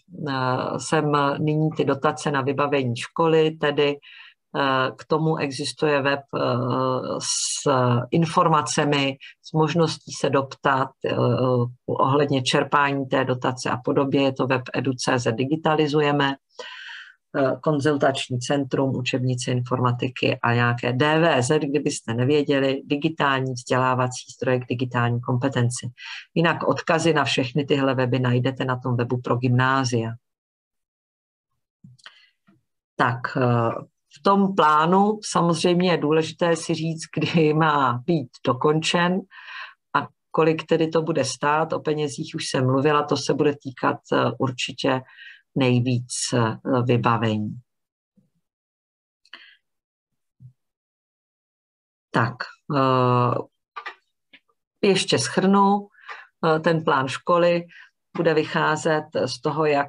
nyní ty dotace na vybavení školy, tedy k tomu existuje web s informacemi, s možností se doptat ohledně čerpání té dotace a podobně. Je to web edu.cz, digitalizujeme, konzultační centrum, učebnice informatiky a nějaké DVZ, kdybyste nevěděli, digitální vzdělávací zdroje k digitální kompetenci. Jinak odkazy na všechny tyhle weby najdete na tom webu pro gymnázia. Tak, v tom plánu samozřejmě je důležité si říct, kdy má být dokončen a kolik tedy to bude stát. O penězích už jsem mluvila, to se bude týkat určitě nejvíc vybavení. Tak, ještě shrnu. Ten plán školy bude vycházet z toho, jak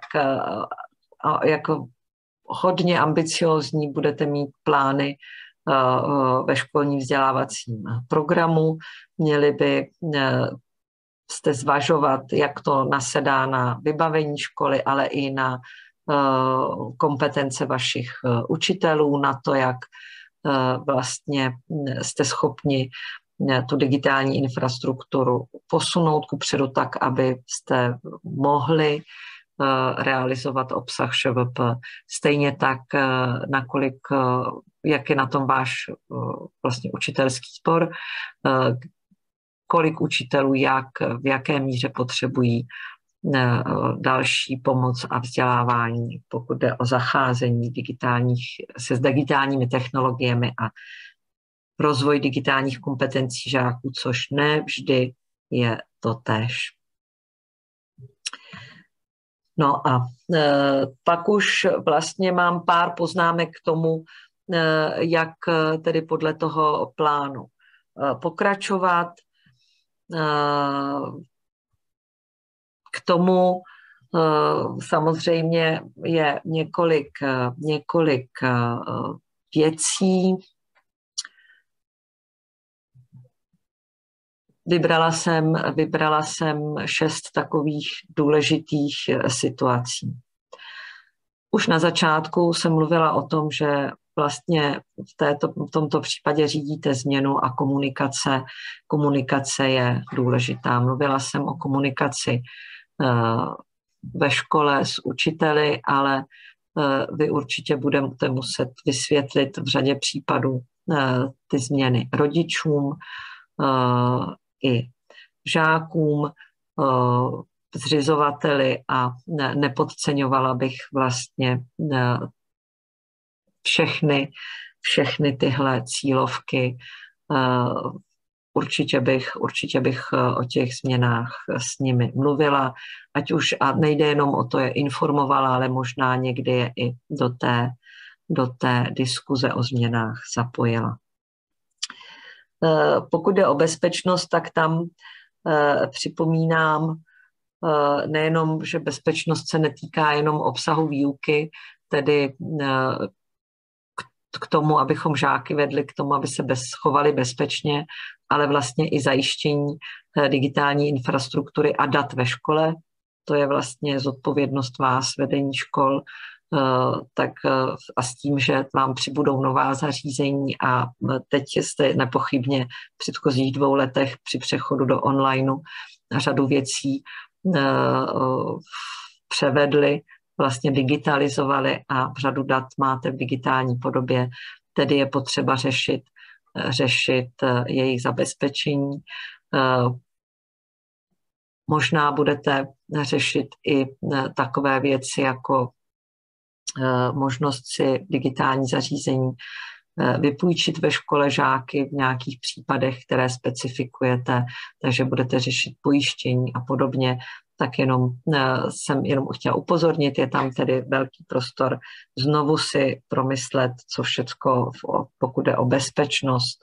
hodně ambiciózní budete mít plány ve školním vzdělávacím programu. Měli byste zvažovat, jak to nasedá na vybavení školy, ale i na kompetence vašich učitelů, na to, jak vlastně jste schopni tu digitální infrastrukturu posunout kupředu tak, abyste mohli realizovat obsah ŠVP. Stejně tak, jak je na tom váš vlastně učitelský sbor, kolik učitelů, v jaké míře potřebují další pomoc a vzdělávání, pokud jde o zacházení s digitálními technologiemi a rozvoj digitálních kompetencí žáků, což ne vždy je totéž. No a pak už vlastně mám pár poznámek k tomu, jak tedy podle toho plánu pokračovat. K tomu samozřejmě je několik věcí. Vybrala jsem 6 takových důležitých situací. Už na začátku jsem mluvila o tom, že vlastně v tomto případě řídíte změnu a komunikace je důležitá. Mluvila jsem o komunikaci ve škole s učiteli, ale vy určitě budete muset vysvětlit v řadě případů ty změny rodičům i žákům, zřizovateli a nepodceňovala bych vlastně všechny tyhle cílovky. Určitě bych o těch změnách s nimi mluvila, ať už, a nejde jenom o to, je informovala, ale možná někdy je i do té diskuze o změnách zapojila. Pokud jde o bezpečnost, tak tam připomínám nejenom, že bezpečnost se netýká jenom obsahu výuky, tedy k tomu, abychom žáky vedli k tomu, aby se chovali bezpečně, ale vlastně i zajištění digitální infrastruktury a dat ve škole. To je vlastně zodpovědnost vás, vedení škol, a s tím, že vám přibudou nová zařízení a teď jste nepochybně v předchozích 2 letech při přechodu do onlineu řadu věcí převedli, vlastně digitalizovali a řadu dat máte v digitální podobě, tedy je potřeba řešit jejich zabezpečení. Možná budete řešit i takové věci jako možnost si digitální zařízení vypůjčit ve škole žáky v nějakých případech, které specifikujete, takže budete řešit pojištění a podobně, tak jsem jenom chtěla upozornit, je tam tedy velký prostor znovu si promyslet, co všecko, pokud jde o bezpečnost,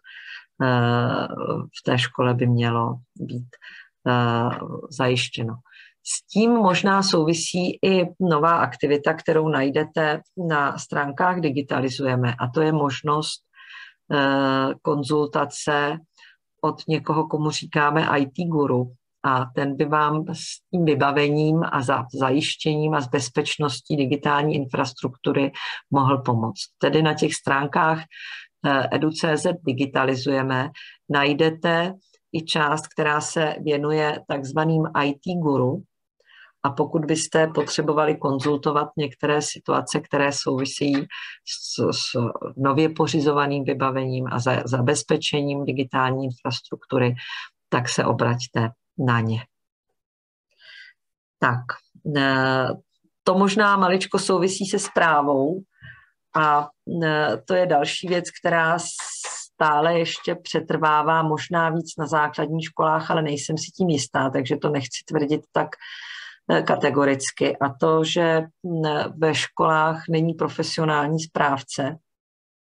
v té škole by mělo být zajištěno. S tím možná souvisí i nová aktivita, kterou najdete na stránkách Digitalizujeme, a to je možnost konzultace od někoho, komu říkáme IT guru. A ten by vám s tím vybavením a zajištěním a s bezpečností digitální infrastruktury mohl pomoct. Tedy na těch stránkách edu.cz Digitalizujeme najdete i část, která se věnuje takzvaným IT guru. A pokud byste potřebovali konzultovat některé situace, které souvisí s nově pořizovaným vybavením a zabezpečením digitální infrastruktury, tak se obraťte na ně. Tak, to možná maličko souvisí se správou a to je další věc, která stále ještě přetrvává možná víc na základních školách, ale nejsem si tím jistá, takže to nechci tvrdit tak kategoricky. A to, že ve školách není profesionální správce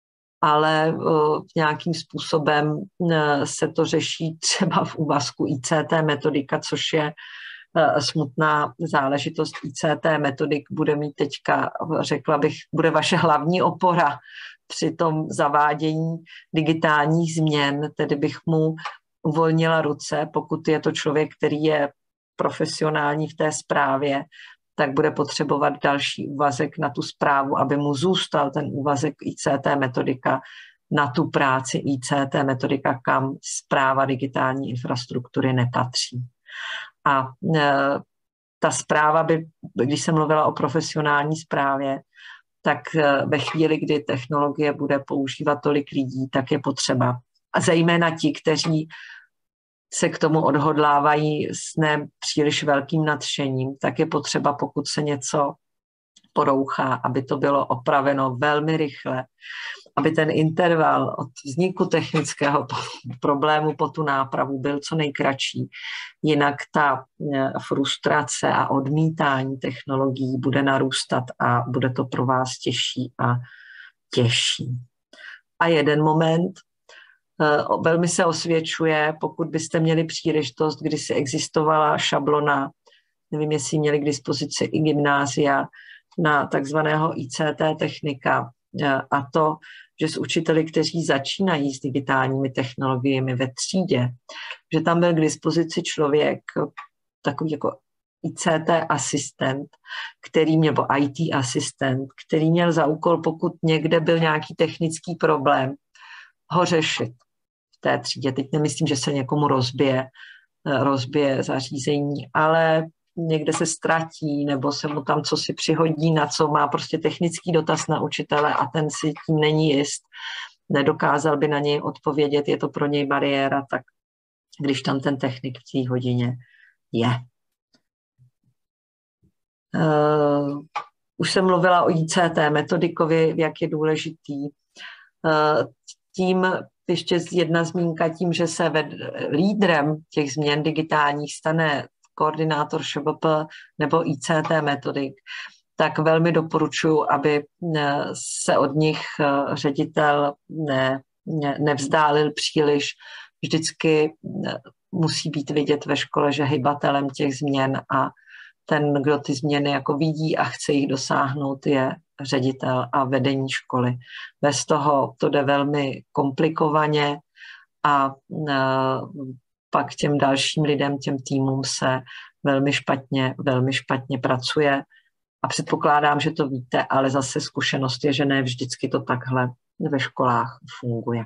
ale nějakým způsobem se to řeší třeba v úvazku ICT metodika, což je smutná záležitost. ICT metodik bude mít teďka, řekla bych, bude vaše hlavní opora při tom zavádění digitálních změn, tedy bych mu uvolnila ruce, pokud je to člověk, který je profesionální v té správě, tak bude potřebovat další úvazek na tu správu, aby mu zůstal ten úvazek ICT metodika na tu práci ICT metodika, kam správa digitální infrastruktury nepatří. A ta správa by, když jsem mluvila o profesionální správě, tak ve chvíli, kdy technologie bude používat tolik lidí, tak je potřeba. A zejména ti, kteří se k tomu odhodlávají s ne příliš velkým nadšením, tak je potřeba, pokud se něco porouchá, aby to bylo opraveno velmi rychle, aby ten interval od vzniku technického problému po tu nápravu byl co nejkratší. Jinak ta frustrace a odmítání technologií bude narůstat a bude to pro vás těžší a těžší. A jeden moment, velmi se osvědčuje, pokud byste měli příležitost, kdy si existovala šablona, nevím, jestli měli k dispozici i gymnázia, na takzvaného ICT technika, a to, že s učiteli, kteří začínají s digitálními technologiemi ve třídě, že tam byl k dispozici člověk, takový jako ICT asistent, který měl, nebo IT asistent, který měl za úkol, pokud někde byl nějaký technický problém, ho řešit v té třídě. Teď nemyslím, že se někomu rozbije zařízení, ale někde se ztratí, nebo se mu tam co si přihodí, na co má prostě technický dotaz na učitele a ten si tím není jist, nedokázal by na něj odpovědět, je to pro něj bariéra, tak když tam ten technik v té hodině je. Už jsem mluvila o ICT metodikovi, jak je důležitý. Tím ještě jedna zmínka tím, že se lídrem těch změn digitálních stane koordinátor ŠBP nebo ICT metodik, tak velmi doporučuji, aby se od nich ředitel nevzdálil příliš. Vždycky musí být vidět ve škole, že hybatelem těch změn a ten, kdo ty změny jako vidí a chce jich dosáhnout, je ředitel a vedení školy. Bez toho to jde velmi komplikovaně a pak těm dalším lidem, těm týmům se velmi špatně pracuje. A předpokládám, že to víte, ale zase zkušenost je, že ne vždycky to takhle ve školách funguje.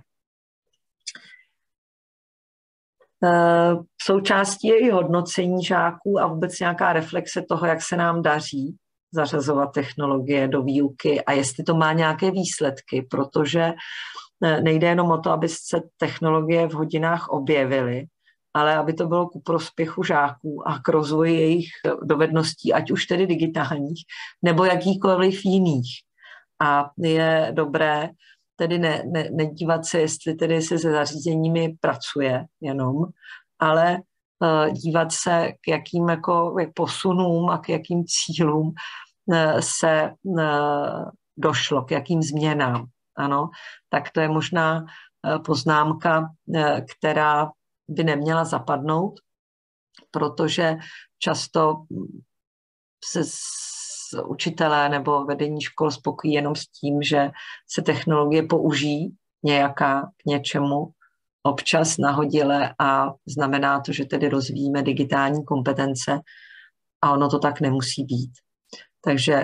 Součástí je i hodnocení žáků a vůbec nějaká reflexe toho, jak se nám daří zařazovat technologie do výuky a jestli to má nějaké výsledky, protože nejde jenom o to, aby se technologie v hodinách objevily, ale aby to bylo ku prospěchu žáků a k rozvoji jejich dovedností, ať už tedy digitálních, nebo jakýkoliv jiných. A je dobré tedy nedívat se, jestli tedy se zařízeními pracuje jenom, ale dívat se, k jakým jako posunům a k jakým cílům se došlo, k jakým změnám. Ano, tak to je možná poznámka, která by neměla zapadnout, protože často se učitelé nebo vedení škol spokojí jenom s tím, že se technologie použijí nějaká k něčemu, občas nahodile a znamená to, že tedy rozvíjíme digitální kompetence a ono to tak nemusí být. Takže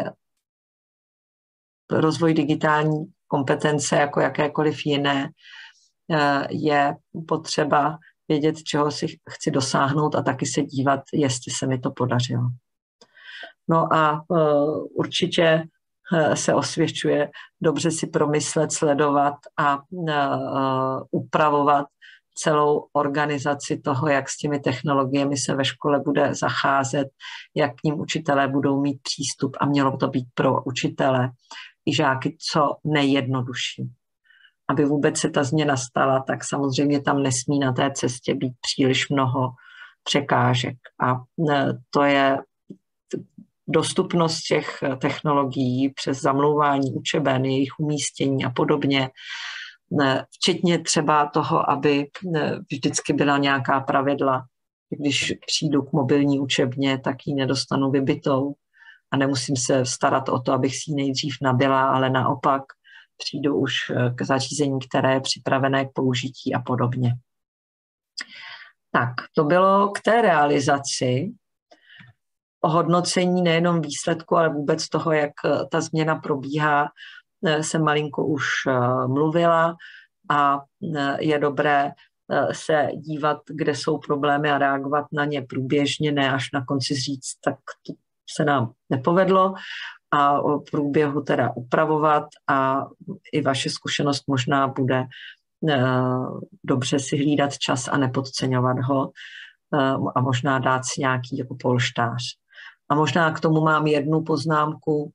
rozvoj digitální kompetence jako jakékoliv jiné je potřeba vědět, čeho si chci dosáhnout a taky se dívat, jestli se mi to podařilo. No a určitě se osvědčuje dobře si promyslet, sledovat a upravovat celou organizaci toho, jak s těmi technologiemi se ve škole bude zacházet, jak k ním učitelé budou mít přístup a mělo to být pro učitele i žáky co nejjednodušší. Aby vůbec se ta změna stala, tak samozřejmě tam nesmí na té cestě být příliš mnoho překážek. A to je dostupnost těch technologií přes zamlouvání učeben, jejich umístění a podobně, včetně třeba toho, aby vždycky byla nějaká pravidla. Když přijdu k mobilní učebně, tak ji nedostanu vybitou a nemusím se starat o to, abych si ji nejdřív nabila, ale naopak přijdu už k zařízení, které je připravené k použití a podobně. Tak, to bylo k té realizaci. O hodnocení nejenom výsledku, ale vůbec toho, jak ta změna probíhá, jsem malinko už mluvila a je dobré se dívat, kde jsou problémy a reagovat na ně průběžně, ne až na konci říct, tak to se nám nepovedlo a o průběhu teda upravovat a i vaše zkušenost možná bude dobře si hlídat čas a nepodceňovat ho a možná dát si nějaký jako polštář. A možná k tomu mám jednu poznámku,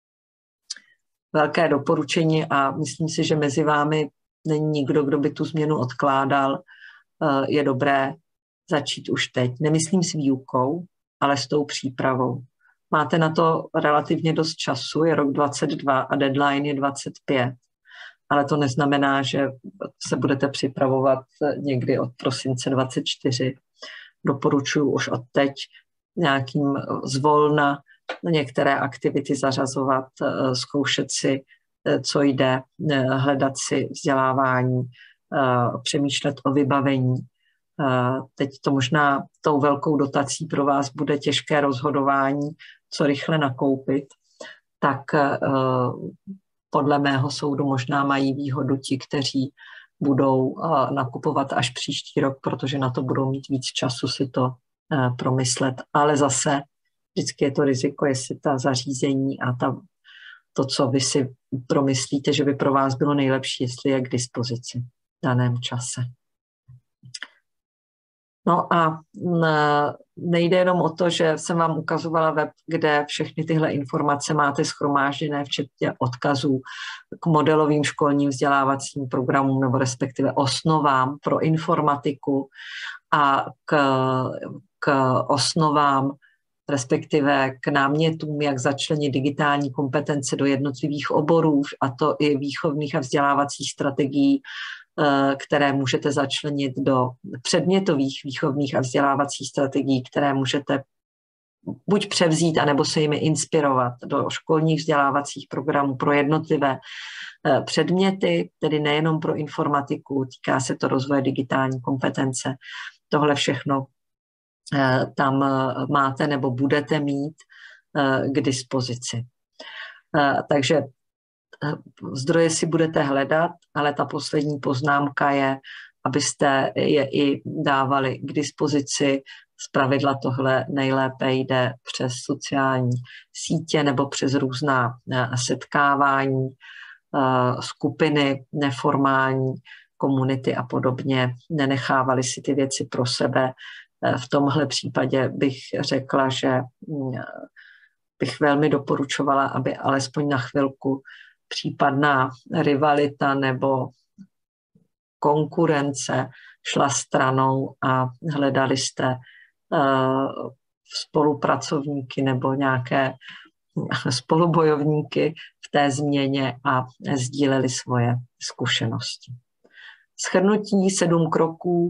velké doporučení a myslím si, že mezi vámi není nikdo, kdo by tu změnu odkládal. Je dobré začít už teď. Nemyslím s výukou, ale s tou přípravou. Máte na to relativně dost času, je rok 22 a deadline je 25, ale to neznamená, že se budete připravovat někdy od prosince 24. Doporučuji už od teď nějakým zvolna některé aktivity zařazovat, zkoušet si, co jde, hledat si vzdělávání, přemýšlet o vybavení. Teď to možná tou velkou dotací pro vás bude těžké rozhodování, co rychle nakoupit, tak podle mého soudu možná mají výhodu ti, kteří budou nakupovat až příští rok, protože na to budou mít víc času si to promyslet. Ale zase vždycky je to riziko, jestli ta zařízení a to, co vy si promyslíte, že by pro vás bylo nejlepší, jestli je k dispozici v daném čase. No a nejde jenom o to, že jsem vám ukazovala web, kde všechny tyhle informace máte shromážděné, včetně odkazů k modelovým školním vzdělávacím programům nebo respektive osnovám pro informatiku a k osnovám, respektive k námětům, jak začlenit digitální kompetence do jednotlivých oborů, a to i výchovných a vzdělávacích strategií, které můžete začlenit do předmětových výchovných a vzdělávacích strategií, které můžete buď převzít, anebo se jimi inspirovat do školních vzdělávacích programů pro jednotlivé předměty, tedy nejenom pro informatiku, týká se to rozvoje digitální kompetence. Tohle všechno tam máte nebo budete mít k dispozici. Takže zdroje si budete hledat, ale ta poslední poznámka je, abyste je i dávali k dispozici. Zpravidla tohle nejlépe jde přes sociální sítě nebo přes různá setkávání, skupiny neformální, komunity a podobně. Nenechávali si ty věci pro sebe. V tomhle případě bych řekla, že bych velmi doporučovala, aby alespoň na chvilku případná rivalita nebo konkurence šla stranou a hledali jste spolupracovníky nebo nějaké spolubojovníky v té změně a sdíleli svoje zkušenosti. Shrnutí 7 kroků,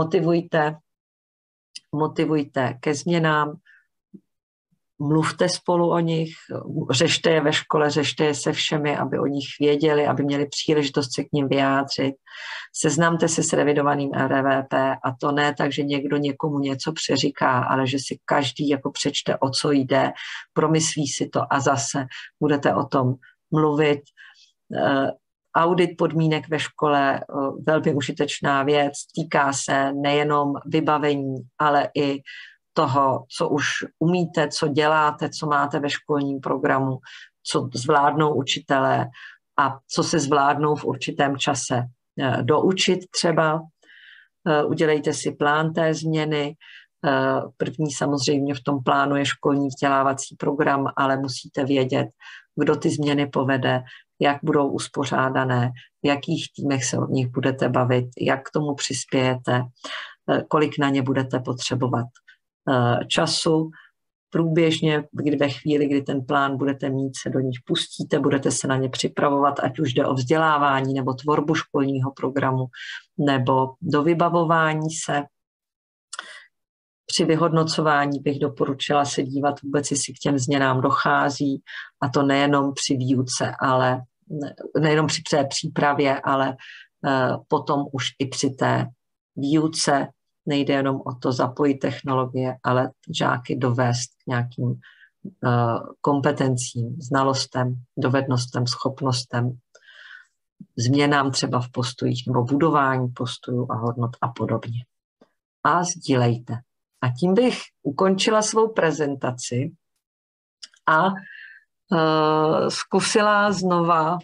motivujte ke změnám, mluvte spolu o nich, řešte je ve škole, řešte je se všemi, aby o nich věděli, aby měli příležitost se k nim vyjádřit. Seznamte se s revidovaným RVP a to ne tak, že někdo někomu něco přeříká, ale že si každý jako přečte, o co jde, promyslí si to a zase budete o tom mluvit. Audit podmínek ve škole, velmi užitečná věc, týká se nejenom vybavení, ale i toho, co už umíte, co děláte, co máte ve školním programu, co zvládnou učitelé a co se zvládnou v určitém čase doučit třeba. Udělejte si plán té změny. První samozřejmě v tom plánu je školní vzdělávací program, ale musíte vědět, kdo ty změny povede, jak budou uspořádané, v jakých týmech se o nich budete bavit, jak k tomu přispějete, kolik na ně budete potřebovat času průběžně, ve chvíli, kdy ten plán budete mít, se do nich pustíte, budete se na ně připravovat, ať už jde o vzdělávání nebo tvorbu školního programu nebo do vybavování se. Při vyhodnocování bych doporučila se dívat vůbec, jestli k těm změnám dochází, a to nejenom při výuce, ale nejenom při té přípravě, ale potom už i při té výuce. Nejde jenom o to zapojit technologie, ale žáky dovést k nějakým kompetencím, znalostem, dovednostem, schopnostem, změnám třeba v postojích nebo budování postojů a hodnot a podobně. A sdílejte. A tím bych ukončila svou prezentaci a zkusila znova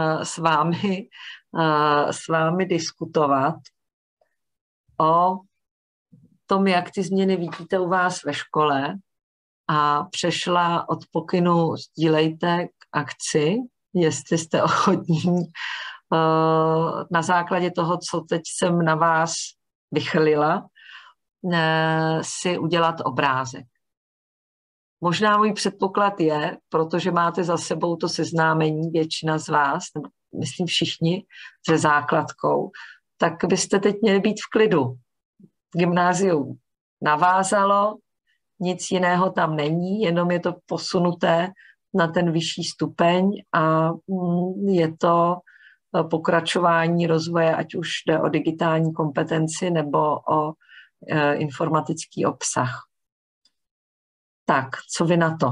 s vámi diskutovat o tom, jak ty změny vidíte u vás ve škole, a přešla od pokynu sdílejte k akci, jestli jste ochotní na základě toho, co teď jsem na vás vychrlila, si udělat obrázek. Možná můj předpoklad je, protože máte za sebou to seznámení, většina z vás, nebo myslím všichni, se základkou, tak byste teď měli být v klidu. Gymnázium navázalo, nic jiného tam není, jenom je to posunuté na ten vyšší stupeň a je to pokračování rozvoje, ať už jde o digitální kompetenci nebo o informatický obsah. Tak, co vy na to?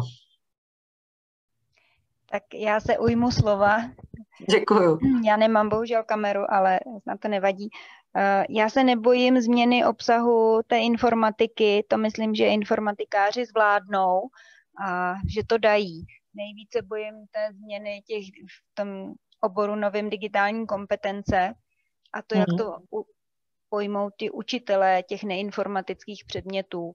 Tak já se ujmu slova. Děkuju. Já nemám bohužel kameru, ale snad to nevadí. Já se nebojím změny obsahu té informatiky, to myslím, že informatikáři zvládnou a že to dají. Nejvíce bojím té změny v tom oboru novým digitální kompetence a to, jak to pojmou ty učitelé těch neinformatických předmětů.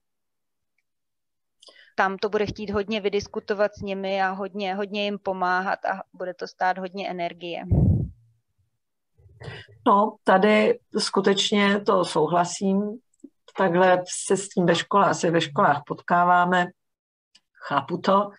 Tam to bude chtít hodně vydiskutovat s nimi a hodně jim pomáhat a bude to stát hodně energie. No, tady skutečně to souhlasím. Takhle se s tím ve školách potkáváme. Chápu to.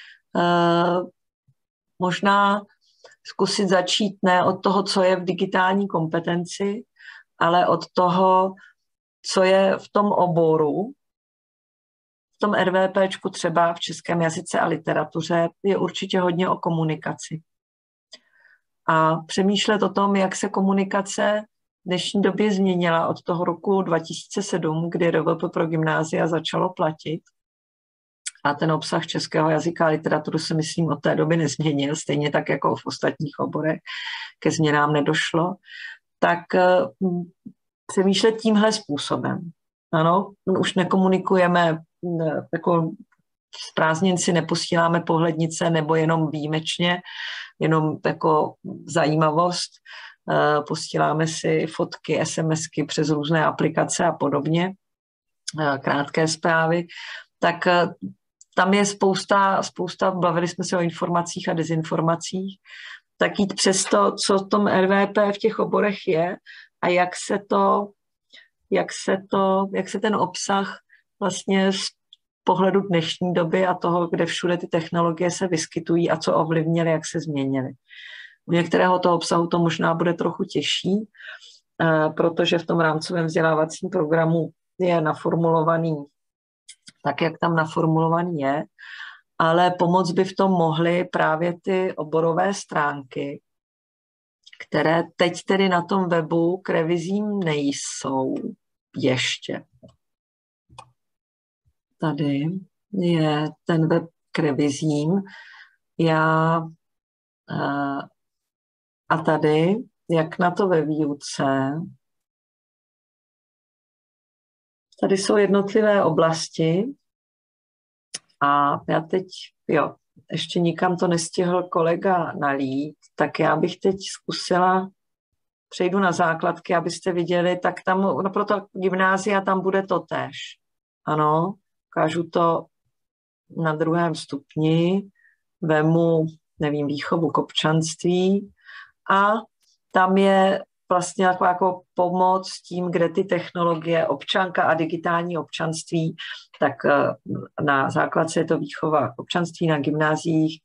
Možná zkusit začít ne od toho, co je v digitální kompetenci, ale od toho, co je v tom oboru. V tom RVPčku třeba v českém jazyce a literatuře je určitě hodně o komunikaci. A přemýšlet o tom, jak se komunikace v dnešní době změnila od toho roku 2007, kdy RVP pro gymnázia začalo platit. A ten obsah českého jazyka a literatury se, myslím, od té doby nezměnil, stejně tak jako v ostatních oborech, ke změnám nedošlo. Tak přemýšlet tímhle způsobem. Ano, už nekomunikujeme, jako z prázdnin si neposíláme pohlednice nebo jenom výjimečně, jenom jako zajímavost. Posíláme si fotky, SMSky přes různé aplikace a podobně, krátké zprávy. Tak tam je spousta, bavili jsme se o informacích a dezinformacích, tak jít přes to, co v tom RVP v těch oborech je a jak se ten obsah vlastně z pohledu dnešní doby a toho, kde všude ty technologie se vyskytují a co ovlivnily, jak se změnily. U některého toho obsahu to možná bude trochu těžší, protože v tom rámcovém vzdělávacím programu je naformulovaný tak, jak tam naformulovaný je, ale pomoct by v tom mohly právě ty oborové stránky, které teď tedy na tom webu k revizím nejsou ještě. Tady je ten web k revizím. A tady, jak na to ve výuce, tady jsou jednotlivé oblasti a já teď, ještě nikam to nestihl kolega nalít, tak já bych teď zkusila, přejdu na základky, abyste viděli, tak tam, no pro to gymnázia tam bude to též. Ano, ukážu to na 2. stupni, vemu, výchovu k občanství a tam je vlastně jako pomoc tím, kde ty technologie, občanka a digitální občanství, tak na základce je to výchova občanství na gymnáziích,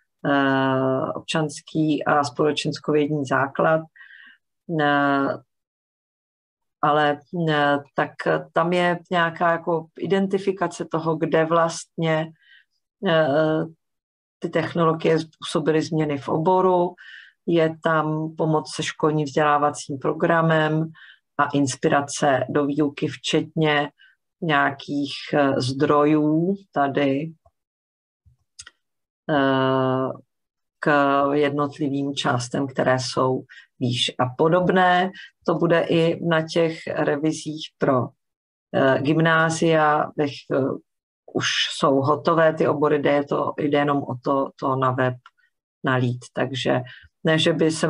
občanský a společenskovědní základ, ale tak tam je nějaká jako identifikace toho, kde vlastně ty technologie způsobily změny v oboru, je tam pomoc se školním vzdělávacím programem a inspirace do výuky, včetně nějakých zdrojů tady k jednotlivým částem, které jsou výš a podobné. To bude i na těch revizích pro gymnázia, už jsou hotové ty obory, jde jenom o to na web nalít. Takže ne,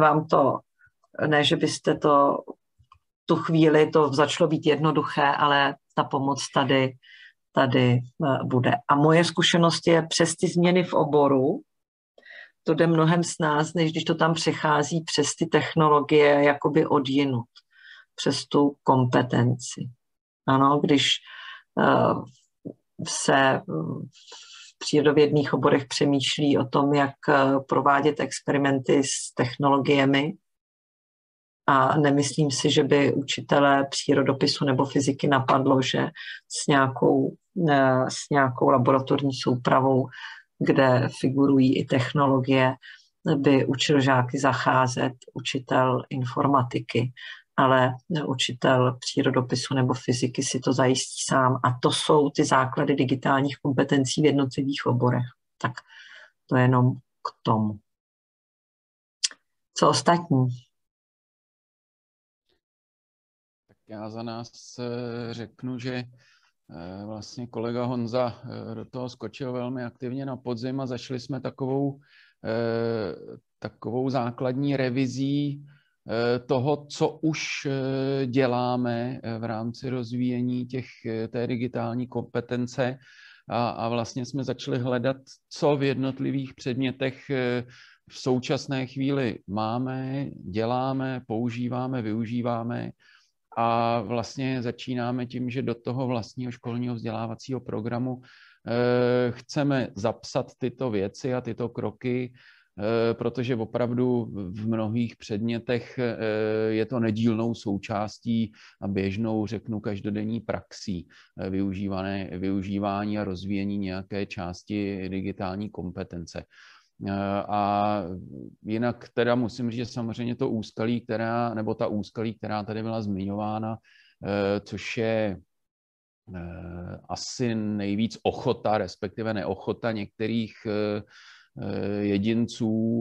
že byste to tu chvíli to začalo být jednoduché, ale ta pomoc tady bude. A moje zkušenost je přes ty změny v oboru, to jde mnohem snáz, než když to tam přechází přes ty technologie jakoby odjinut, přes tu kompetenci. Ano, když se v přírodovědných oborech přemýšlí o tom, jak provádět experimenty s technologiemi, a nemyslím si, že by učitelé přírodopisu nebo fyziky napadlo, že s nějakou laboratorní soupravou, kde figurují i technologie, by učil žáky zacházet učitel informatiky, ale učitel přírodopisu nebo fyziky si to zajistí sám. A to jsou ty základy digitálních kompetencí v jednotlivých oborech. Tak to je jenom k tomu. Co ostatní? Já za nás řeknu, že vlastně kolega Honza do toho skočil velmi aktivně na podzim a zašli jsme takovou základní revizí toho, co už děláme v rámci rozvíjení té digitální kompetence a vlastně jsme začali hledat, co v jednotlivých předmětech v současné chvíli máme, děláme, používáme, využíváme. A vlastně začínáme tím, že do toho vlastního školního vzdělávacího programu chceme zapsat tyto věci a tyto kroky, protože opravdu v mnohých předmětech je to nedílnou součástí a běžnou, řeknu, každodenní praxí využívání a rozvíjení nějaké části digitální kompetence. A jinak teda musím říct, že samozřejmě to úskalí, ta úskalí, která tady byla zmiňována, což je asi nejvíc ochota, respektive neochota některých jedinců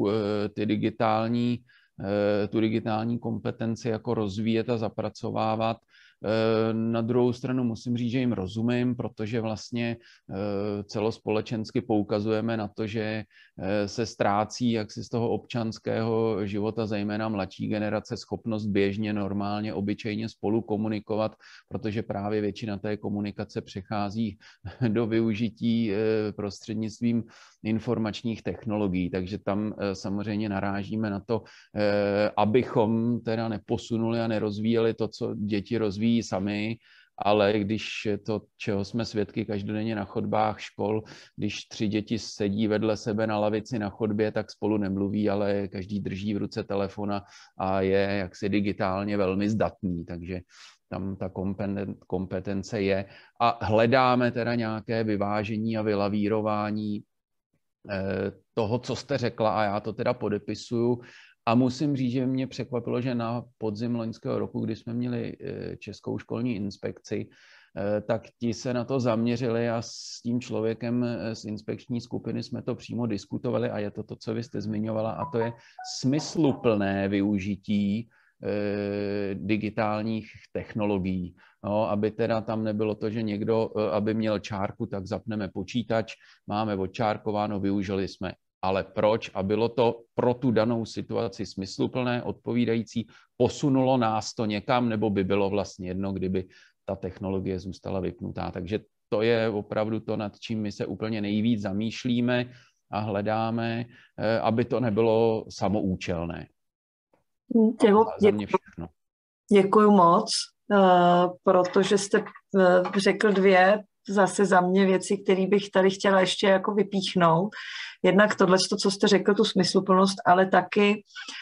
tu digitální kompetenci jako rozvíjet a zapracovávat. Na druhou stranu musím říct, že jim rozumím, protože vlastně celospolečensky poukazujeme na to, že se ztrácí jaksi z toho občanského života, zejména mladší generace, schopnost běžně, normálně, obyčejně spolu komunikovat, protože právě většina té komunikace přechází do využití prostřednictvím informačních technologií. Takže tam samozřejmě narážíme na to, abychom teda neposunuli a nerozvíjeli to, co děti rozvíjí sami, ale když to, čeho jsme svědky každodenně na chodbách škol, když 3 děti sedí vedle sebe na lavici na chodbě, tak spolu nemluví, ale každý drží v ruce telefona a je jaksi digitálně velmi zdatný, takže tam ta kompetence je. A hledáme teda nějaké vyvážení a vylavírování toho, co jste řekla, a já to teda podepisuju. A musím říct, že mě překvapilo, že na podzim loňského roku, kdy jsme měli Českou školní inspekci, tak ti se na to zaměřili a s tím člověkem z inspekční skupiny jsme to přímo diskutovali a je to, co vy jste zmiňovala, a to je smysluplné využití digitálních technologií. No, aby teda tam nebylo to, že někdo, aby měl čárku, tak zapneme počítač, máme odčárkováno, využili jsme. Ale proč? A bylo to pro tu danou situaci smysluplné, odpovídající, posunulo nás to někam, nebo by bylo vlastně jedno, kdyby ta technologie zůstala vypnutá. Takže to je opravdu to, nad čím my se úplně nejvíc zamýšlíme a hledáme, aby to nebylo samoučelné. Za mě všechno. Děkuju moc, protože jste řekl dvě zase za mě věci, které bych tady chtěla ještě jako vypíchnout. Jednak tohle, co jste řekl, tu smysluplnost, ale taky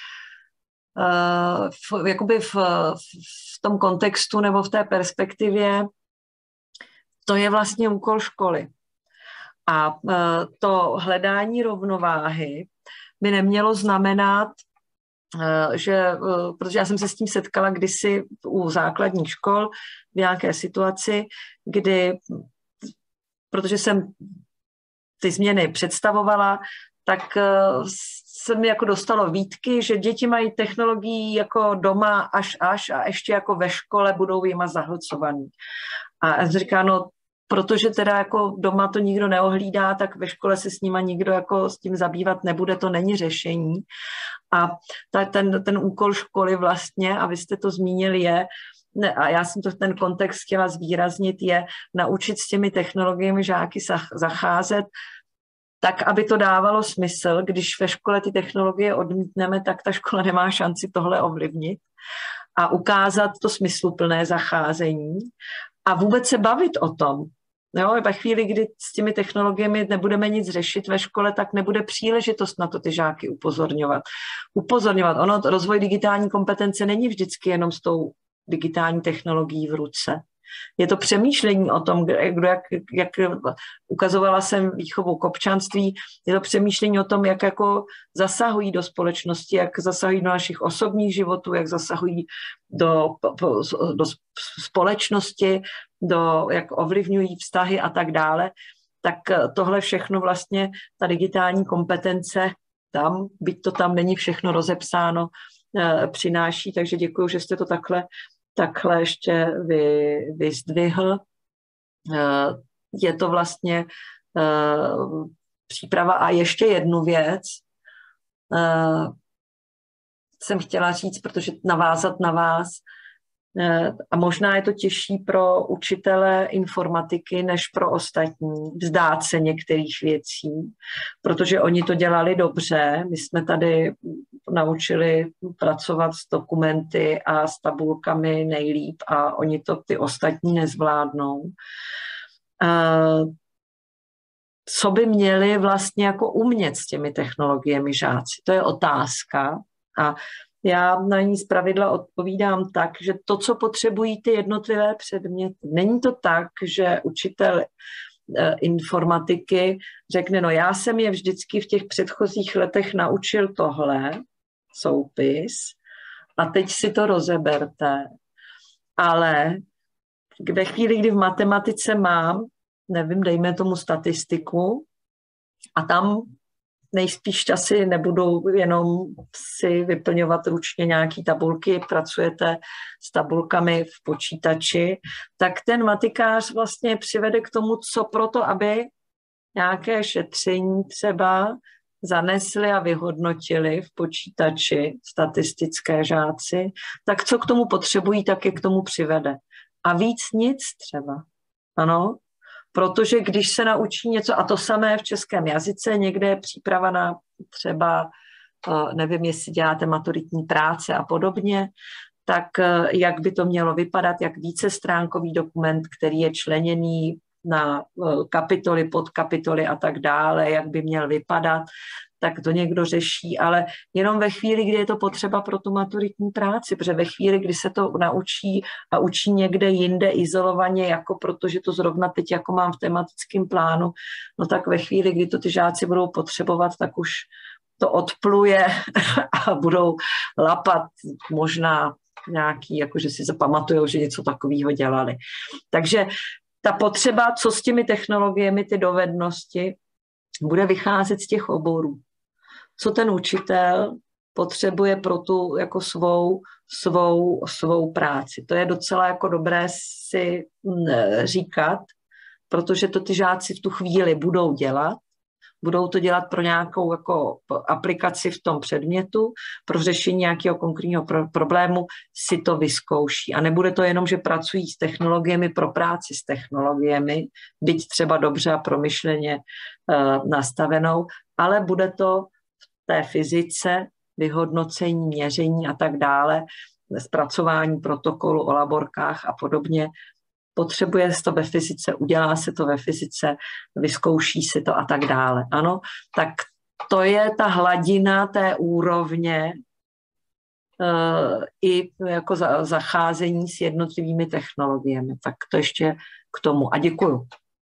jakoby v tom kontextu nebo v té perspektivě, to je vlastně úkol školy. A to hledání rovnováhy by nemělo znamenat, že, protože já jsem se s tím setkala kdysi u základních škol v nějaké situaci, kdy, protože jsem ty změny představovala, tak se mi jako dostalo výtky, že děti mají technologii jako doma až a ještě jako ve škole budou jima zahlcovaný. A já jsem říkala, no, protože teda jako doma to nikdo neohlídá, tak ve škole se s nima nikdo jako s tím zabývat nebude, to není řešení. A ten úkol školy vlastně, a vy jste to zmínili, je, a já jsem to v ten kontext chtěla zvýraznit, je naučit s těmi technologiemi žáky zacházet tak, aby to dávalo smysl. Když ve škole ty technologie odmítneme, tak ta škola nemá šanci tohle ovlivnit a ukázat to smysluplné zacházení a vůbec se bavit o tom. Jo, ve chvíli, kdy s těmi technologiemi nebudeme nic řešit ve škole, tak nebude příležitost na to ty žáky upozorňovat. Ono, rozvoj digitální kompetence není vždycky jenom s tou digitální technologií v ruce. Je to přemýšlení o tom, jak ukazovala jsem výchovu k občanství, je to přemýšlení o tom, jak jako zasahují do společnosti, jak zasahují do našich osobních životů, jak zasahují do společnosti, jak ovlivňují vztahy a tak dále. Tak tohle všechno vlastně, ta digitální kompetence tam, byť to tam není všechno rozepsáno, přináší. Takže děkuji, že jste to takhle ještě vyzdvihl. Je to vlastně příprava. A ještě jednu věc jsem chtěla říct, protože navázat na vás, a možná je to těžší pro učitele informatiky než pro ostatní, vzdát se některých věcí, protože oni to dělali dobře. My jsme tady naučili pracovat s dokumenty a s tabulkami nejlíp a oni to ty ostatní nezvládnou. Co by měli vlastně jako umět s těmi technologiemi žáci? To je otázka. A já na ní zpravidla odpovídám tak, že to, co potřebují ty jednotlivé předměty, není to tak, že učitel informatiky řekne, no já jsem je vždycky v těch předchozích letech naučil tohle, soupis, a teď si to rozeberte. Ale ve chvíli, kdy v matematice mám, nevím, dejme tomu statistiku, a tam nejspíš asi nebudou jenom si vyplňovat ručně nějaké tabulky, pracujete s tabulkami v počítači, tak ten matikář vlastně přivede k tomu, co proto, aby nějaké šetření třeba zanesli a vyhodnotili v počítači statistické žáci, tak co k tomu potřebují, tak je k tomu přivede. A víc nic třeba. Ano? Protože když se naučí něco, a to samé v českém jazyce, někde je příprava na třeba, nevím, jestli děláte maturitní práce a podobně, tak jak by to mělo vypadat, jak vícestránkový dokument, který je členěný na kapitoly, podkapitoly a tak dále, jak by měl vypadat, tak to někdo řeší, ale jenom ve chvíli, kdy je to potřeba pro tu maturitní práci, protože ve chvíli, kdy se to naučí a učí někde jinde izolovaně, jako protože to zrovna teď jako mám v tematickém plánu, no tak ve chvíli, kdy to ty žáci budou potřebovat, tak už to odpluje a budou lapat možná nějaký, jakože si zapamatujou, že něco takového dělali. Takže ta potřeba, co s těmi technologiemi, ty dovednosti, bude vycházet z těch oborů. Co ten učitel potřebuje pro tu jako svou práci. To je docela jako dobré si říkat, protože to ty žáci v tu chvíli budou dělat. Budou to dělat pro nějakou jako aplikaci v tom předmětu, pro řešení nějakého konkrétního problému si to vyzkouší. A nebude to jenom, že pracují s technologiemi pro práci s technologiemi, byť třeba dobře a promyšleně nastavenou, ale bude to v té fyzice, vyhodnocení, měření a tak dále, zpracování protokolu o laborkách a podobně. Potřebuje se to ve fyzice, udělá se to ve fyzice, vyzkouší si to a tak dále. Ano, tak to je ta hladina té úrovně i jako zacházení s jednotlivými technologiemi. Tak to ještě k tomu. A děkuju.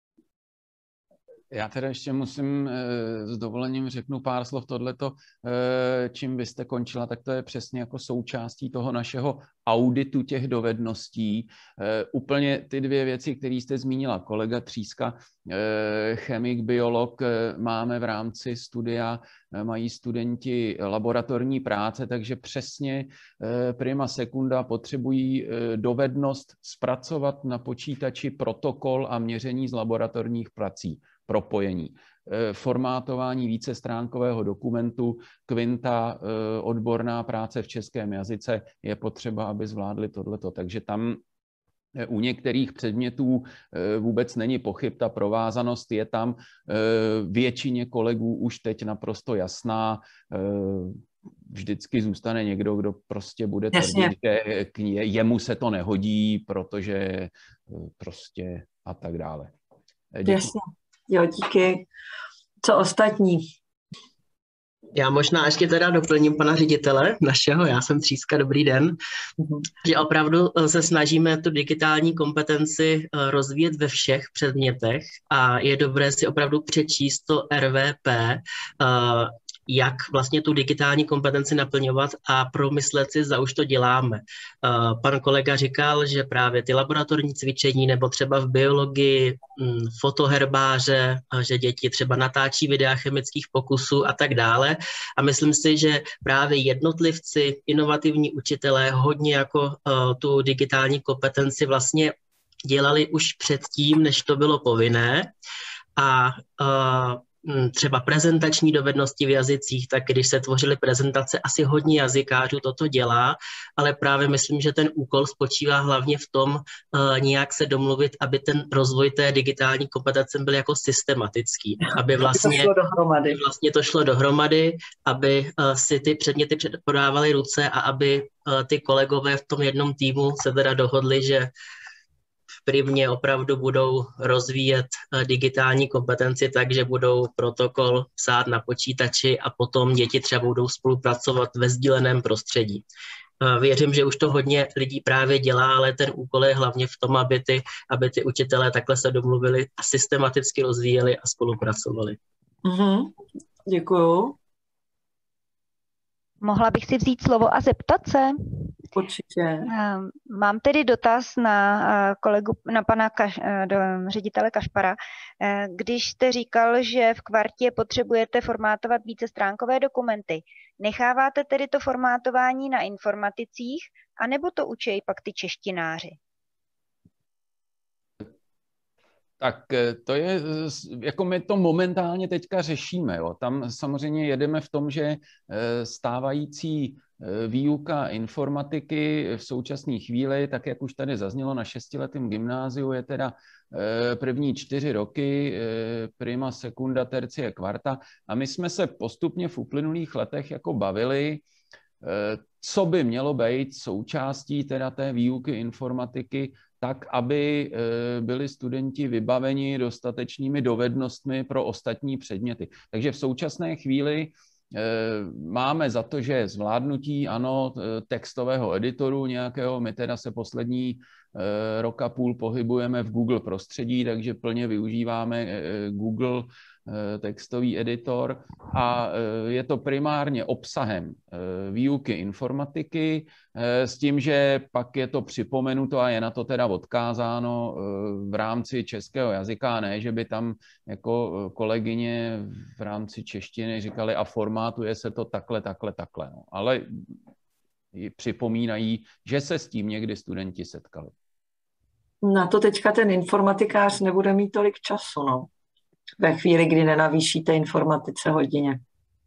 Já teda ještě musím s dovolením řeknu pár slov tohleto, čím byste končila, tak to je přesně jako součástí toho našeho auditu těch dovedností. Úplně ty dvě věci, které jste zmínila, kolega Tříska, chemik, biolog, máme v rámci studia, mají studenti laboratorní práce, takže přesně prima secunda potřebují dovednost zpracovat na počítači protokol a měření z laboratorních prací, propojení, formátování vícestránkového dokumentu, kvinta, odborná práce v českém jazyce, je potřeba, aby zvládli tohleto. Takže tam u některých předmětů vůbec není pochyb, ta provázanost je tam většině kolegů už teď naprosto jasná. Vždycky zůstane někdo, kdo prostě bude tvrdit, že jemu se to nehodí, protože prostě a tak dále. Děkuji. Jasně. Jo, díky. Co ostatní? Já možná ještě teda doplním pana ředitele našeho, já jsem Tříska, dobrý den, že opravdu se snažíme tu digitální kompetenci rozvíjet ve všech předmětech a je dobré si opravdu přečíst to RVP, jak vlastně tu digitální kompetenci naplňovat a promyslet si, zda už to děláme. Pan kolega říkal, že právě ty laboratorní cvičení nebo třeba v biologii, fotoherbáře, že děti třeba natáčí videa chemických pokusů a tak dále. A myslím si, že právě jednotlivci, inovativní učitelé hodně jako tu digitální kompetenci vlastně dělali už předtím, než to bylo povinné. A třeba prezentační dovednosti v jazycích, tak když se tvořily prezentace, asi hodně jazykářů toto dělá, ale právě myslím, že ten úkol spočívá hlavně v tom nějak se domluvit, aby ten rozvoj té digitální kompetence byl jako systematický, aby vlastně to šlo dohromady, aby si ty předměty podávaly ruce a aby ty kolegové v tom jednom týmu se teda dohodli, že primně opravdu budou rozvíjet digitální kompetenci tak, že budou protokol psát na počítači a potom děti třeba budou spolupracovat ve sdíleném prostředí. Věřím, že už to hodně lidí právě dělá, ale ten úkol je hlavně v tom, aby ty učitelé takhle se domluvili a systematicky rozvíjeli a spolupracovali. Děkuju. Mohla bych si vzít slovo a zeptat se? Určitě. Mám tedy dotaz na pana ředitele Kašpara. Když jste říkal, že v kvartě potřebujete formátovat vícestránkové dokumenty, necháváte tedy to formátování na informaticích, anebo to učí pak ty češtináři? Tak to je, jako my to momentálně teďka řešíme. Jo. Tam samozřejmě jedeme v tom, že stávající výuka informatiky v současné chvíli, tak jak už tady zaznělo na 6letém gymnáziu, je teda první 4 roky, prima, secunda, tercie, quarta. A my jsme se postupně v uplynulých letech jako bavili, co by mělo být součástí teda té výuky informatiky, tak, aby byli studenti vybaveni dostatečnými dovednostmi pro ostatní předměty. Takže v současné chvíli máme za to, že zvládnutí, ano, textového editoru nějakého, my teda se poslední rok a půl pohybujeme v Google prostředí, takže plně využíváme Google textový editor a je to primárně obsahem výuky informatiky s tím, že pak je to připomenuto a je na to teda odkázáno v rámci českého jazyka, ne, že by tam jako kolegyně v rámci češtiny říkali a formátuje se to takhle, no. Ale připomínají, že se s tím někdy studenti setkali. Na to teďka ten informatikář nebude mít tolik času, no. Ve chvíli, kdy nenavýšíte informatice hodině.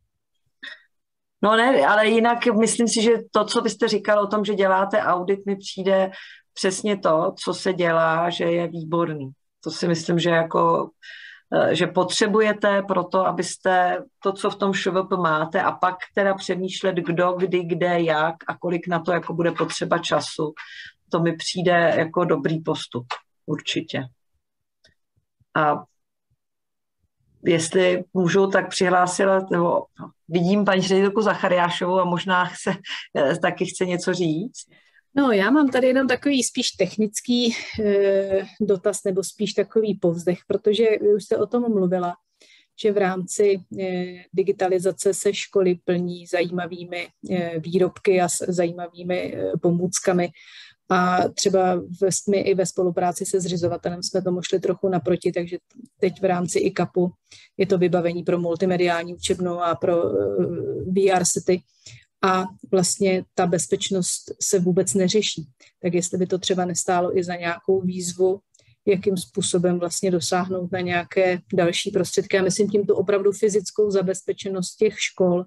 No ne, ale jinak myslím si, že to, co byste říkal o tom, že děláte audit, mi přijde přesně to, co se dělá, že je výborný. To si myslím, že jako že potřebujete pro to, abyste to, co v tom ŠVP máte, a pak teda přemýšlet, kdo, kdy, kde, jak a kolik na to jako bude potřeba času. To mi přijde jako dobrý postup, určitě. A jestli můžu, tak přihlásila, nebo vidím paní ředitelku Zachariášovou a možná taky chce něco říct. No, já mám tady jenom takový spíš technický dotaz, nebo spíš takový povzdech, protože vy už jste o tom mluvila, že v rámci digitalizace se školy plní zajímavými výrobky a zajímavými pomůckami. A třeba my i ve spolupráci se zřizovatelem jsme tomu šli trochu naproti, takže teď v rámci ICAPu je to vybavení pro multimediální učebnu a pro VR sety. A vlastně ta bezpečnost se vůbec neřeší. Tak jestli by to třeba nestálo i za nějakou výzvu, jakým způsobem vlastně dosáhnout na nějaké další prostředky. Já myslím tím tu opravdu fyzickou zabezpečenost těch škol.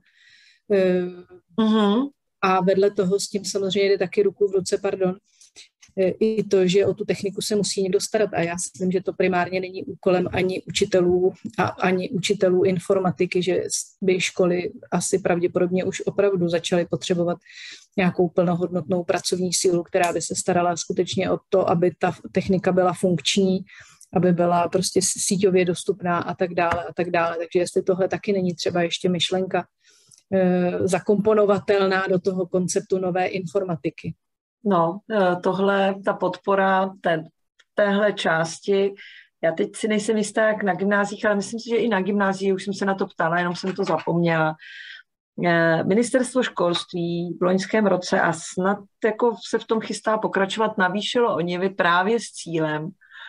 A vedle toho s tím samozřejmě jde taky ruku v ruce, i to, že o tu techniku se musí někdo starat. A já si myslím, že to primárně není úkolem ani učitelů a ani učitelů informatiky, že by školy asi pravděpodobně už opravdu začaly potřebovat nějakou plnohodnotnou pracovní sílu, která by se starala skutečně o to, aby ta technika byla funkční, aby byla prostě síťově dostupná a tak dále a tak dále. Takže jestli tohle taky není třeba ještě myšlenka zakomponovatelná do toho konceptu nové informatiky. No, tohle, ta podpora téhle části, já teď si nejsem jistá, jak na gymnáziích, ale myslím si, že i na gymnázii, už jsem se na to ptala, jenom jsem to zapomněla. Ministerstvo školství v loňském roce a snad jako se v tom chystá pokračovat, navýšilo ONIVy právě s cílem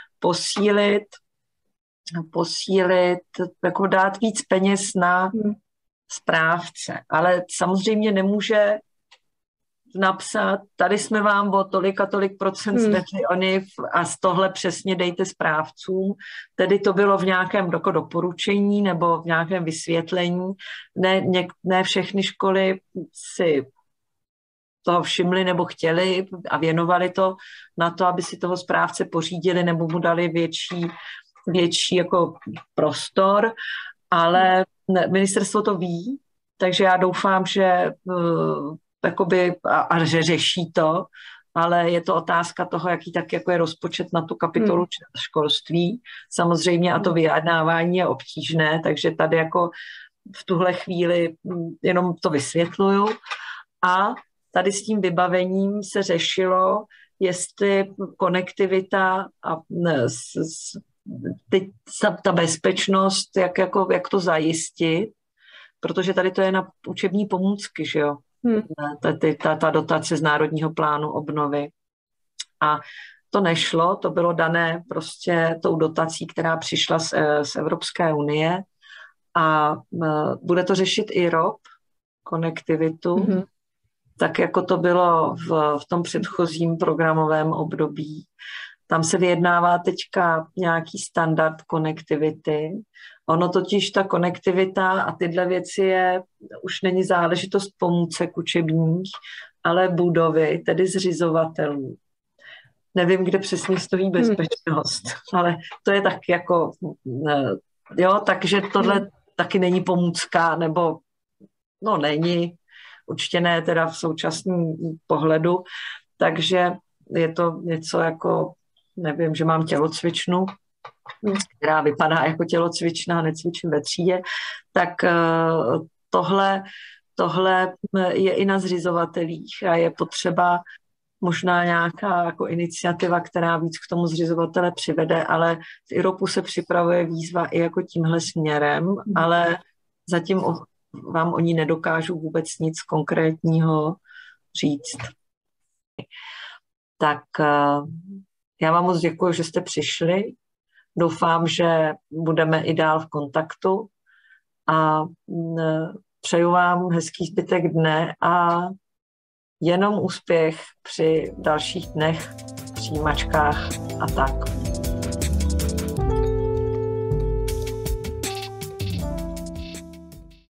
posílit, jako dát víc peněz na správce, ale samozřejmě nemůže napsat, tady jsme vám o tolik a tolik procent zvedli ONIV a z tohle přesně dejte správcům. Tedy to bylo v nějakém doporučení nebo v nějakém vysvětlení. Ne všechny školy si toho všimli nebo chtěli a věnovali to na to, aby si toho správce pořídili nebo mu dali větší jako prostor, ale ministerstvo to ví, takže já doufám, že že řeší to, ale je to otázka toho, jaký tak jako je rozpočet na tu kapitolu školství. Samozřejmě a to vyjednávání je obtížné, takže tady jako v tuhle chvíli jenom to vysvětluju. A tady s tím vybavením se řešilo, jestli konektivita a ta bezpečnost, jak to zajistit, protože tady to je na učební pomůcky, že jo? Ta dotace z Národního plánu obnovy. A to nešlo, to bylo dané prostě tou dotací, která přišla z Evropské unie a bude to řešit IROP, konektivitu, tak jako to bylo v tom předchozím programovém období. Tam se vyjednává teďka nějaký standard konektivity. Ono totiž ta konektivita a tyhle věci už není záležitost pomůcek učebních, ale budovy, tedy zřizovatelů. Nevím, kde přesně stojí bezpečnost, ale to je tak jako, jo, takže tohle taky není pomůcka, nebo není, určitě ne teda v současném pohledu, takže je to něco jako, nevím, že mám tělocvičnu, která vypadá jako tělocvična, necvičím ve třídě, tak tohle je i na zřizovatelích a je potřeba možná nějaká jako iniciativa, která víc k tomu zřizovatele přivede, ale v IROPu se připravuje výzva i jako tímhle směrem, ale zatím vám o ní nedokážu vůbec nic konkrétního říct. Tak já vám moc děkuji, že jste přišli. Doufám, že budeme i dál v kontaktu a přeju vám hezký zbytek dne a jenom úspěch při dalších dnech, přijímačkách a tak.